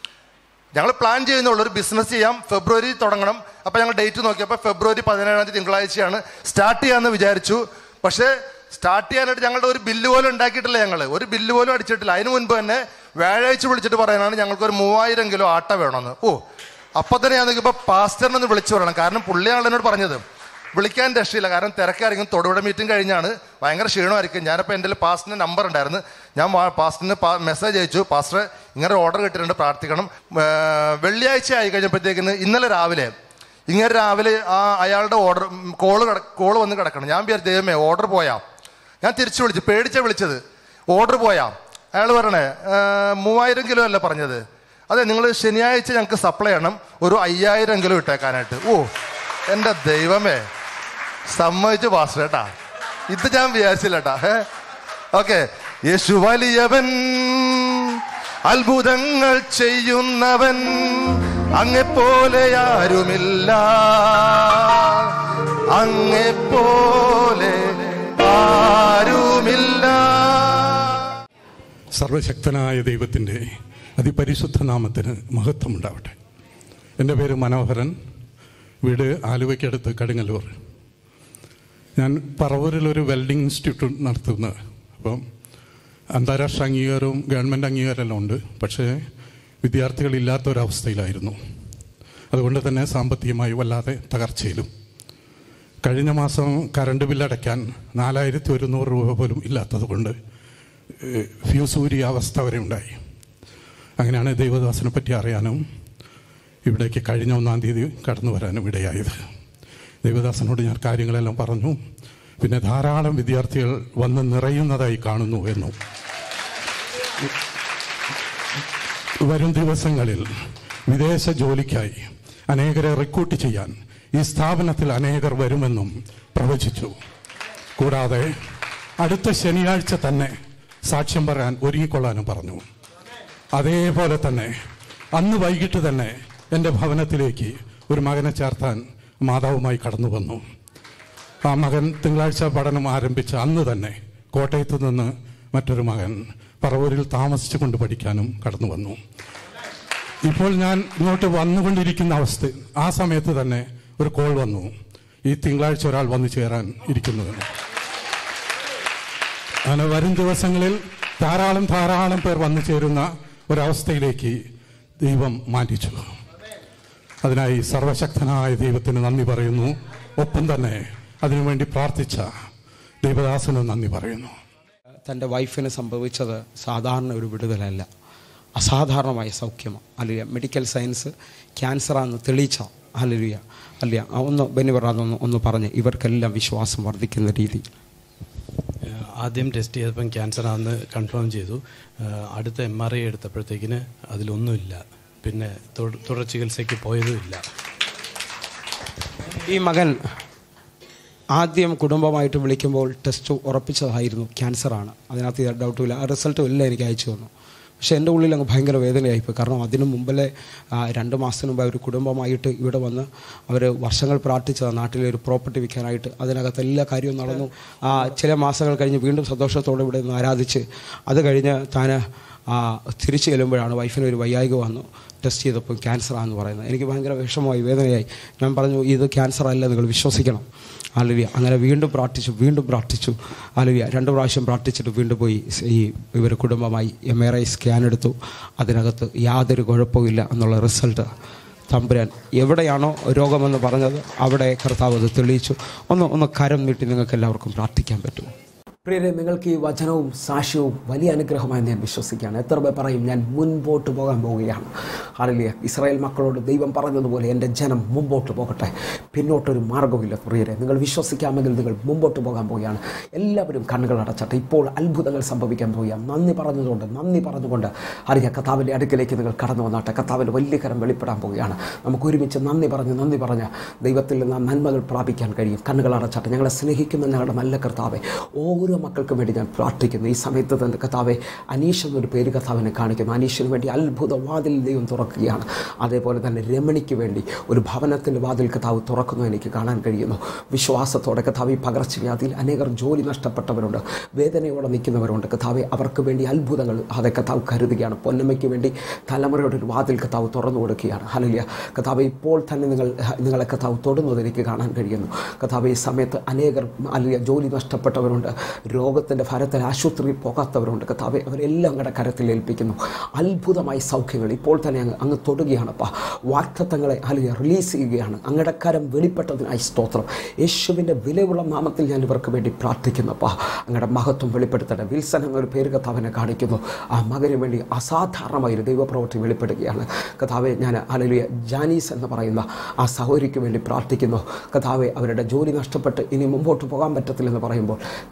ഞങ്ങൾ പ്ലാൻ ചെയ്യുന്നുള്ളൂ ഒരു ബിസിനസ് ചെയ്യാം, ഫെബ്രുവരി തുടങ്ങണം. അപ്പോൾ ഞങ്ങൾ ഡേറ്റ് നോക്കിയപ്പോൾ ഫെബ്രുവരി പതിനേഴാം തീയതി തിങ്കളാഴ്ചയാണ് സ്റ്റാർട്ട് ചെയ്യാമെന്ന് വിചാരിച്ചു. പക്ഷേ സ്റ്റാർട്ട് ചെയ്യാനായിട്ട് ഞങ്ങളുടെ ഒരു ബില്ല് പോലും ഉണ്ടാക്കിയിട്ടില്ല. ഞങ്ങൾ ഒരു ബില്ല് പോലും അടിച്ചിട്ടില്ല. അതിന് മുൻപ് തന്നെ വ്യാഴാഴ്ച വിളിച്ചിട്ട് പറയാനാണ് ഞങ്ങൾക്കൊരു മൂവായിരം കിലോ ആട്ട വേണമെന്ന്. ഓ അപ്പോൾ തന്നെ ഞാൻ നോക്കിയപ്പോൾ പാസ്റ്ററിനൊന്ന് വിളിച്ചു പറയണം. കാരണം പുള്ളിയാണ് എന്നോട് പറഞ്ഞത്. വിളിക്കാൻ രക്ഷയില്ല, കാരണം തിരക്കായിരിക്കും. തൊടുപുഴ മീറ്റിംഗ് കഴിഞ്ഞാണ്, ഭയങ്കര ക്ഷീണമായിരിക്കും. ഞാനപ്പോൾ എൻ്റെ പാസ്റ്ററിൻ്റെ നമ്പർ ഉണ്ടായിരുന്നു. ഞാൻ പാസ്റ്ററിന് മെസ്സേജ് അയച്ചു, പാസ്റ്റർ ഇങ്ങനെ ഓർഡർ കിട്ടിയിട്ടുണ്ട്, പ്രാർത്ഥിക്കണം. വെള്ളിയാഴ്ച ആയി കഴിഞ്ഞപ്പോഴത്തേക്കിന് ഇന്നലെ രാവിലെ ഇങ്ങനെ രാവിലെ ആ അയാളുടെ ഓർഡർ കോള് കിട കോള് വന്ന് കിടക്കണം. ഞാൻ വിചാരിച്ചു ദൈവമേ ഓർഡർ പോയാ. ഞാൻ തിരിച്ചു വിളിച്ചു, പേടിച്ചാണ് വിളിച്ചത്. ഓർഡർ പോയാ? അയാൾ പറയണേ മൂവായിരം കിലോ അല്ല പറഞ്ഞത്. അതെ, നിങ്ങൾ ശനിയാഴ്ച ഞങ്ങൾക്ക് സപ്ലൈ ചെയ്യണം ഒരു അയ്യായിരം കിലോ ഇട്ടേക്കാനായിട്ട്. ഓ എൻ്റെ ദൈവമേ, സമ്മതിച്ചു പാസ്റ്റർ കേട്ടാ. ഇത് ഞാൻ വിചാരിച്ചില്ല കേട്ടാ. ഏ ഓക്കെ, യേശു വലിയവൻ അത്ഭുതങ്ങൾ ചെയ്യുന്നവൻ അങ്ങെപ്പോലെ ആരുമില്ല, അങ്ങെപ്പോലെ ആരുമില്ല. സർവശക്തനായ ദൈവത്തിൻ്റെ അതിപരിശുദ്ധ നാമത്തിന് മഹത്വമുണ്ടാവട്ടെ. എൻ്റെ പേര് മനോഹരൻ, വീട് ആലുവയ്ക്കടുത്ത് കടുങ്ങല്ലൂർ. ഞാൻ പറവൂരിലൊരു വെൽഡിംഗ് ഇൻസ്റ്റിറ്റ്യൂട്ട് നടത്തുന്നു. അപ്പം അന്താരാഷ്ട്ര അംഗീകാരവും ഗവൺമെൻറ് അംഗീകാരമെല്ലാം ഉണ്ട്. പക്ഷേ വിദ്യാർത്ഥികളില്ലാത്തൊരവസ്ഥയിലായിരുന്നു. അതുകൊണ്ട് തന്നെ സാമ്പത്തികമായി വല്ലാതെ തകർച്ചയിലും. കഴിഞ്ഞ മാസം കറണ്ട് ബില്ലടയ്ക്കാൻ നാലായിരത്തി ഒരുന്നൂറ് രൂപ പോലും ഇല്ലാത്തത് കൊണ്ട് ഫ്യൂസ് ഊരിയ അവസ്ഥ വരെ ഉണ്ടായി. അങ്ങനെയാണ് ദൈവദാസനെ പറ്റി അറിയാനും ഇവിടേക്ക് കഴിഞ്ഞ ഒന്നാം തീയതി കടന്നു വരാനും ഇടയായത്. ദൈവദാസനോട് ഞാൻ കാര്യങ്ങളെല്ലാം പറഞ്ഞു. പിന്നെ ധാരാളം വിദ്യാർത്ഥികൾ വന്ന് നിറയുന്നതായി കാണുന്നു എന്നും വരും ദിവസങ്ങളിൽ വിദേശ ജോലിക്കായി അനേകരെ റിക്രൂട്ട് ചെയ്യാൻ ഈ സ്ഥാപനത്തിൽ അനേകർ വരുമെന്നും പ്രവചിച്ചു. കൂടാതെ അടുത്ത ശനിയാഴ്ച തന്നെ സാക്ഷ്യം പറയാൻ ഒരുങ്ങിക്കൊള്ളാനും പറഞ്ഞു. അതേപോലെ തന്നെ അന്ന് വൈകിട്ട് തന്നെ എൻ്റെ ഭവനത്തിലേക്ക് ഒരു മകനെ ചേർത്താൻ മാതാവുമായി കടന്നു വന്നു. ആ മകൻ തിങ്കളാഴ്ച പഠനം ആരംഭിച്ച അന്ന് തന്നെ കോട്ടയത്ത് നിന്ന് മറ്റൊരു മകൻ പറവൂരിൽ താമസിച്ചു കൊണ്ട് പഠിക്കാനും കടന്നു വന്നു. ഇപ്പോൾ ഞാൻ ഇങ്ങോട്ട് വന്നുകൊണ്ടിരിക്കുന്ന അവസ്ഥ ആ സമയത്ത് തന്നെ ഒരു കോൾ വന്നു, ഈ തിങ്കളാഴ്ച ഒരാൾ വന്നു ചേരാൻ ഇരിക്കുന്നതെന്ന്. അങ്ങനെ വരും ദിവസങ്ങളിൽ ധാരാളം ധാരാളം പേർ വന്നു ചേരുന്ന ഒരവസ്ഥയിലേക്ക് ദൈവം മാറ്റിച്ചു. അതിനായി സർവശക്തനായ ദൈവത്തിന് നന്ദി പറയുന്നു. ഒപ്പം തന്നെ അതിനുവേണ്ടി പ്രാർത്ഥിച്ച ദൈവദാസന് നന്ദി പറയുന്നു. തൻ്റെ വൈഫിന് സംഭവിച്ചത് സാധാരണ ഒരു വിടുതലല്ല, അസാധാരണമായ സൗഖ്യമാണ്. അല്ലെ മെഡിക്കൽ സയൻസ് ക്യാൻസറാണെന്ന് തെളിയിച്ച അല്ലുയ അല്ല ഒന്ന് ബെന്നി പറയാതൊന്ന് ഒന്ന് പറഞ്ഞ് ഇവർക്കെല്ലാം വിശ്വാസം വർദ്ധിക്കുന്ന രീതി. ആദ്യം ടെസ്റ്റ് ചെയ്തപ്പം ക്യാൻസറാണെന്ന് കൺഫേം ചെയ്തു. അടുത്ത എം ആർ ഐ എടുത്തപ്പോഴത്തേക്കിന് അതിലൊന്നുമില്ല. പിന്നെ തുടർ ചികിത്സയ്ക്ക് പോയതുമില്ല. ഈ മകൻ ആദ്യം കുടുംബമായിട്ട് വിളിക്കുമ്പോൾ ടെസ്റ്റ് ഉറപ്പിച്ചതായിരുന്നു ക്യാൻസറാണ്. അതിനകത്ത് ഡൗട്ടുമില്ല. ആ റിസൾട്ടും എല്ലാം എനിക്ക് അയച്ചു തന്നു. പക്ഷേ എൻ്റെ ഉള്ളിൽ അങ്ങ് ഭയങ്കര വേദനയായിപ്പോയി. കാരണം അതിനു മുമ്പിലെ രണ്ട് മാസത്തിന് മുമ്പ് ഒരു കുടുംബമായിട്ട് ഇവിടെ വന്ന് അവർ വർഷങ്ങൾ പ്രാർത്ഥിച്ചതാണ് നാട്ടിലെ ഒരു പ്രോപ്പർട്ടി വിൽക്കാനായിട്ട്. അതിനകത്ത് എല്ലാ കാര്യവും നടന്നു. ചില മാസങ്ങൾ കഴിഞ്ഞ് വീണ്ടും സന്തോഷത്തോടെ ഇവിടെ നിന്ന് ആരാധിച്ച് അത് കഴിഞ്ഞ് താൻ തിരിച്ചു ചെല്ലുമ്പോഴാണ് വൈഫിന് ഒരു വയ്യായിക വന്നു. ടെസ്റ്റ് ചെയ്തപ്പോൾ ക്യാൻസറാണെന്ന് പറയുന്നത്. എനിക്ക് ഭയങ്കര വിഷമമായി, വേദനയായി. ഞാൻ പറഞ്ഞു, ഇത് ക്യാൻസർ അല്ല, നിങ്ങൾ വിശ്വസിക്കണം. അലുവിയ അങ്ങനെ വീണ്ടും പ്രാർത്ഥിച്ചു വീണ്ടും പ്രാർത്ഥിച്ചു അലുവിയ രണ്ട് പ്രാവശ്യം പ്രാർത്ഥിച്ചിട്ട് വീണ്ടും പോയി ഈ ഇവർ കുടുംബമായി എം ആർ ഐ സ്കാൻ എടുത്തു. അതിനകത്ത് യാതൊരു കുഴപ്പമില്ല എന്നുള്ള റിസൾട്ട് തമ്പുരാൻ എവിടെയാണോ രോഗമെന്ന് പറഞ്ഞത് അവിടെ കർത്താവ് അത് തെളിയിച്ചു. ഒന്ന് ഒന്ന് കരം നീട്ടി നിങ്ങൾക്ക് എല്ലാവർക്കും പ്രാർത്ഥിക്കാൻ പറ്റുമോ? പ്രിയരെ, നിങ്ങൾക്ക് ഈ വചനവും സാക്ഷ്യവും വലിയ അനുഗ്രഹമായി ഞാൻ വിശ്വസിക്കുകയാണ്. എത്ര പേർ പറയും ഞാൻ മുൻപോട്ട് പോകാൻ പോവുകയാണ്? ഹല്ലേലൂയ. ഇസ്രായേൽ മക്കളോട് ദൈവം പറഞ്ഞതുപോലെ എൻ്റെ ജനം മുമ്പോട്ട് പോകട്ടെ, പിന്നോട്ടൊരു മാർഗ്ഗമില്ല. പ്രിയരെ, നിങ്ങൾ വിശ്വസിക്കാമെങ്കിൽ നിങ്ങൾ മുമ്പോട്ട് പോകാൻ പോവുകയാണ്. എല്ലാവരും കണ്ണുകൾ അടച്ചട്ടെ. ഇപ്പോൾ അത്ഭുതങ്ങൾ സംഭവിക്കാൻ പോവുകയാണ്. നന്ദി പറഞ്ഞതുകൊണ്ട് നന്ദി പറഞ്ഞുകൊണ്ട് അറിയാം കർത്താവിൻ്റെ അടുക്കലേക്ക് നിങ്ങൾ കടന്നു വന്നാട്ടെ. കർത്താവിൻ്റെ വലിയ കരം വെളിപ്പെടാൻ പോവുകയാണ്. നമുക്ക് ഒരുമിച്ച് നന്ദി പറഞ്ഞ് നന്ദി പറഞ്ഞ് ദൈവത്തിൽ നിന്ന് നന്മകൾ പ്രാപിക്കാൻ കഴിയും. കണ്ണുകൾ അടച്ചട്ടെ. ഞങ്ങളെ സ്നേഹിക്കുന്ന ഞങ്ങളുടെ നല്ല കർത്താവെ, ഓരോ മക്കൾക്കും വേണ്ടി ഞാൻ പ്രാർത്ഥിക്കുന്നു. ഈ സമയത്ത് തന്നെ കർത്താവെ, അനീഷ് എന്നൊരു പേര് കർത്താവിനെ കാണിക്കുന്നു. അനീഷിന് വേണ്ടി അത്ഭുത വാതിൽ ദൈവം തുറക്കുകയാണ്. അതേപോലെ തന്നെ രമണിക്ക് വേണ്ടി ഒരു ഭവനത്തിൻ്റെ വാതിൽ കർത്താവ് തുറക്കുന്നത് എനിക്ക് കാണാൻ കഴിയുന്നു. വിശ്വാസത്തോടെ കർത്താവ്, ഈ പകർച്ചവ്യാധിയിൽ അനേകർ ജോലി നഷ്ടപ്പെട്ടവരുണ്ട്, വേദനയോടെ നിൽക്കുന്നവരുണ്ട്. കർത്താവെ, അവർക്ക് വേണ്ടി അത്ഭുതങ്ങൾ അതെ കർത്താവ് കരുതുകയാണ്. പൊന്നമ്മയ്ക്ക് വേണ്ടി തലമുറയുടെ ഒരു വാതിൽ കർത്താവ് തുറന്നു കൊടുക്കുകയാണ്. ഹല്ലേലൂയ. കർത്താവെ, ഇപ്പോൾ തന്നെ നിങ്ങൾ നിങ്ങളെ കർത്താവ് തൊടുന്നത് എനിക്ക് കാണാൻ കഴിയുന്നു. കർത്താവെ, ഈ സമയത്ത് അനേകർ അല്ലെങ്കിൽ ജോലി നഷ്ടപ്പെട്ടവരുണ്ട്, രോഗത്തിൻ്റെ ഫലത്തിൽ ആശുപത്രിയിൽ പോകാത്തവരുണ്ട്. കർത്താവെ, അവരെല്ലാം അങ്ങയുടെ കരത്തിൽ ഏൽപ്പിക്കുന്നു. അത്ഭുതമായി സൗഖ്യങ്ങൾ ഇപ്പോൾ തന്നെ അങ്ങ് അങ്ങ് തൊടുകയാണപ്പാ. വാഗ്ദത്തങ്ങളെ അല്ലെങ്കിൽ റിലീസ് ചെയ്യുകയാണ്. അങ്ങയുടെ കരം വെളിപ്പെട്ടതിനായി സ്തോത്രം. യേശുവിൻ്റെ വിലയുള്ള നാമത്തിൽ ഞാൻ ഇവർക്ക് വേണ്ടി പ്രാർത്ഥിക്കുന്നപ്പാ. അങ്ങയുടെ മഹത്വം വെളിപ്പെടുത്തട്ടെ. വിൽസൺ എന്നൊരു പേര് കർത്താവിനെ കാണിക്കുന്നു. ആ മകന് വേണ്ടി അസാധാരണമായൊരു ദൈവപ്രവൃത്തി വെളിപ്പെടുകയാണ്. കർത്താവെ, ഞാൻ ഹല്ലേലൂയ ജാനീസ് എന്ന് പറയുന്ന ആ സഹോദരിക്ക് വേണ്ടി പ്രാർത്ഥിക്കുന്നു. കർത്താവെ, അവരുടെ ജോലി നഷ്ടപ്പെട്ട് ഇനി മുമ്പോട്ട് പോകാൻ പറ്റത്തില്ലെന്ന് പറയുമ്പോൾ കർത്താവ്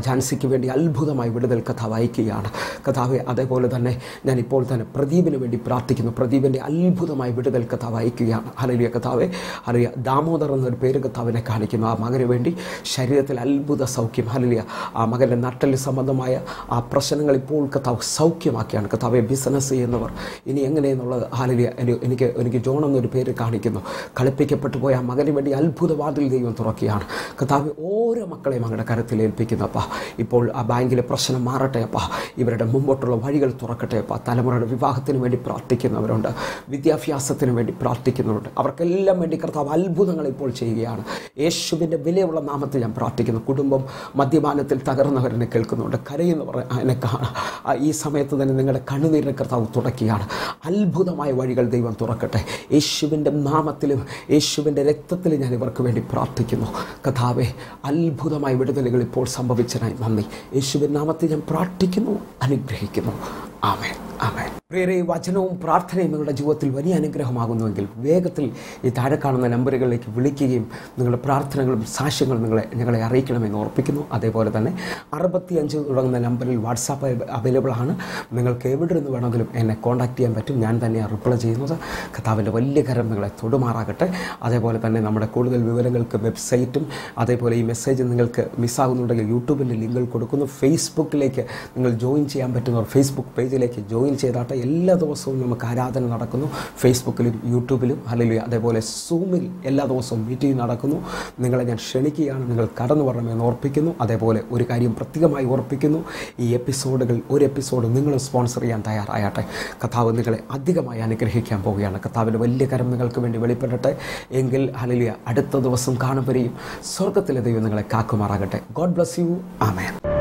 ജാൻസിക്ക് വേണ്ടി അത്ഭുതമായി വിടുതൽ കഥാവ് അയക്കുകയാണ് കഥാവെ. അതേപോലെ തന്നെ ഞാൻ ഇപ്പോൾ തന്നെ പ്രദീപിന് വേണ്ടി പ്രാർത്ഥിക്കുന്നു. പ്രദീപിൻ്റെ അത്ഭുതമായി വിടുതൽ കഥാവ് അയക്കുകയാണ്. ഹല്ലേലൂയ കഥാവെ. ഹല്ലേലൂയ. ദാമോദർ എന്നൊരു പേര് കഥാവിനെ കാണിക്കുന്നു. ആ മകന് വേണ്ടി ശരീരത്തിൽ അത്ഭുത സൗഖ്യം. ഹല്ലേലൂയ. ആ മകൻ്റെ നട്ടല് സംബന്ധമായ ആ പ്രശ്നങ്ങൾ ഇപ്പോൾ കഥാവ് സൗഖ്യമാക്കിയാണ്. കഥാവെ ബിസിനസ് ചെയ്യുന്നവർ ഇനി എങ്ങനെയെന്നുള്ളത് ഹല്ലേലൂയ എനിക്ക് എനിക്ക് ജോൺ എന്നൊരു പേര് കാണിക്കുന്നു. കളിപ്പിക്കപ്പെട്ടു പോയ ആ മകന് വേണ്ടി അത്ഭുതവാതിൽ ദൈവം തുറക്കുകയാണ്. കഥാവ് ഓരോ മക്കളെയും അങ്ങയുടെ കരത്തിൽ ഏൽപ്പിക്കുന്നു അപ്പാ. ഇപ്പോൾ ആ ബാങ്കിലെ പ്രശ്നം മാറട്ടെ അപ്പാ. ഇവരുടെ മുമ്പോട്ടുള്ള വഴികൾ തുറക്കട്ടെ അപ്പാ. തലമുറയുടെ വിവാഹത്തിന് വേണ്ടി പ്രാർത്ഥിക്കുന്നവരുണ്ട്, വിദ്യാഭ്യാസത്തിന് വേണ്ടി പ്രാർത്ഥിക്കുന്നവരുണ്ട്. അവർക്കെല്ലാം വേണ്ടി കർത്താവ് അത്ഭുതങ്ങൾ ഇപ്പോൾ ചെയ്യുകയാണ്. യേശുവിൻ്റെ വിലയുള്ള നാമത്തിൽ ഞാൻ പ്രാർത്ഥിക്കുന്നു. കുടുംബം മദ്യപാനത്തിൽ തകർന്നവരെന്നെ കേൾക്കുന്നുണ്ട്, കരയുന്നവർ എന്നെ കാണാം. ഈ സമയത്ത് തന്നെ നിങ്ങളുടെ കണ്ണുനീരിനെ കർത്താവ് തുടക്കുകയാണ്. അത്ഭുതമായ വഴികൾ ദൈവം തുറക്കട്ടെ. യേശുവിൻ്റെ നാമത്തിലും യേശുവിൻ്റെ രക്തത്തിലും ഞാൻ ഇവർക്ക് വേണ്ടി പ്രാർത്ഥിക്കുന്നു. കർത്താവേ, അത്ഭുതമായ വിടുതലുകൾ ഇപ്പോൾ സംഭവിച്ചതിനായി നന്ദി. യേശുവിൻ നാമത്തിൽ ഞാൻ പ്രാർത്ഥിക്കുന്നു, അനുഗ്രഹിക്കുന്നു. ആമേൻ, ആമേൻ. പ്രിയരെ, വചനവും പ്രാർത്ഥനയും നിങ്ങളുടെ ജീവിതത്തിൽ വലിയ അനുഗ്രഹമാകുന്നുവെങ്കിൽ വേഗത്തിൽ ഈ താഴെ കാണുന്ന നമ്പറുകളിലേക്ക് വിളിക്കുകയും നിങ്ങളുടെ പ്രാർത്ഥനകളും സാക്ഷ്യങ്ങളും നിങ്ങളെ ഞങ്ങളെ അറിയിക്കണമെന്ന് ഓർപ്പിക്കുന്നു. അതേപോലെ തന്നെ അറുപത്തി അഞ്ച് തുടങ്ങുന്ന നമ്പറിൽ വാട്സാപ്പ് അവൈലബിൾ ആണ്. നിങ്ങൾക്ക് എവിടെ നിന്ന് വേണമെങ്കിലും എന്നെ കോൺടാക്ട് ചെയ്യാൻ പറ്റും. ഞാൻ തന്നെയാണ് റിപ്ലൈ ചെയ്യുന്നത്. കർത്താവിൻ്റെ വലിയ കരം നിങ്ങളെ തൊടുമാറാകട്ടെ. അതേപോലെ തന്നെ നമ്മുടെ കൂടുതൽ വിവരങ്ങൾക്ക് വെബ്സൈറ്റും അതേപോലെ ഈ മെസ്സേജ് നിങ്ങൾക്ക് മിസ്സാകുന്നുണ്ടെങ്കിൽ യൂട്യൂബിൽ ലിങ്കുകൾ കൊടുക്കുന്നു. ഫേസ്ബുക്കിലേക്ക് നിങ്ങൾ ജോയിൻ ചെയ്യാൻ പറ്റുന്നവർ ഫേസ്ബുക്ക് പേജിലേക്ക് ജോയിൻ ചെയ്താട്ടെ. എല്ലാ ദിവസവും നമുക്ക് ആരാധന നടക്കുന്നു. ഫേസ്ബുക്കിലും യൂട്യൂബിലും ഹല്ലേലൂയ. അതേപോലെ സൂമിൽ എല്ലാ ദിവസവും മീറ്റിംഗ് നടക്കുന്നു. നിങ്ങളെ ഞാൻ ക്ഷണിക്കുകയാണ്. നിങ്ങൾ കടന്നു വരണമെന്ന് ഓർപ്പിക്കുന്നു. അതേപോലെ ഒരു കാര്യം പ്രത്യേകമായി ഓർപ്പിക്കുന്നു. ഈ എപ്പിസോഡുകൾ ഒരു എപ്പിസോഡ് നിങ്ങൾ സ്പോൺസർ ചെയ്യാൻ തയ്യാറായാട്ടെ. കർത്താവ് നിങ്ങളെ അധികമായി അനുഗ്രഹിക്കാൻ പോവുകയാണ്. കർത്താവിൻ്റെ വലിയ കരം നിങ്ങൾക്ക് വേണ്ടി വെളിപ്പെടട്ടെ. എങ്കിൽ ഹല്ലേലൂയ അടുത്ത ദിവസം കാണുമ്പോഴേയും സ്വർഗ്ഗത്തിലെ ദൈവം നിങ്ങളെ കാക്കുമാറാകട്ടെ. God bless you. ആമേൻ.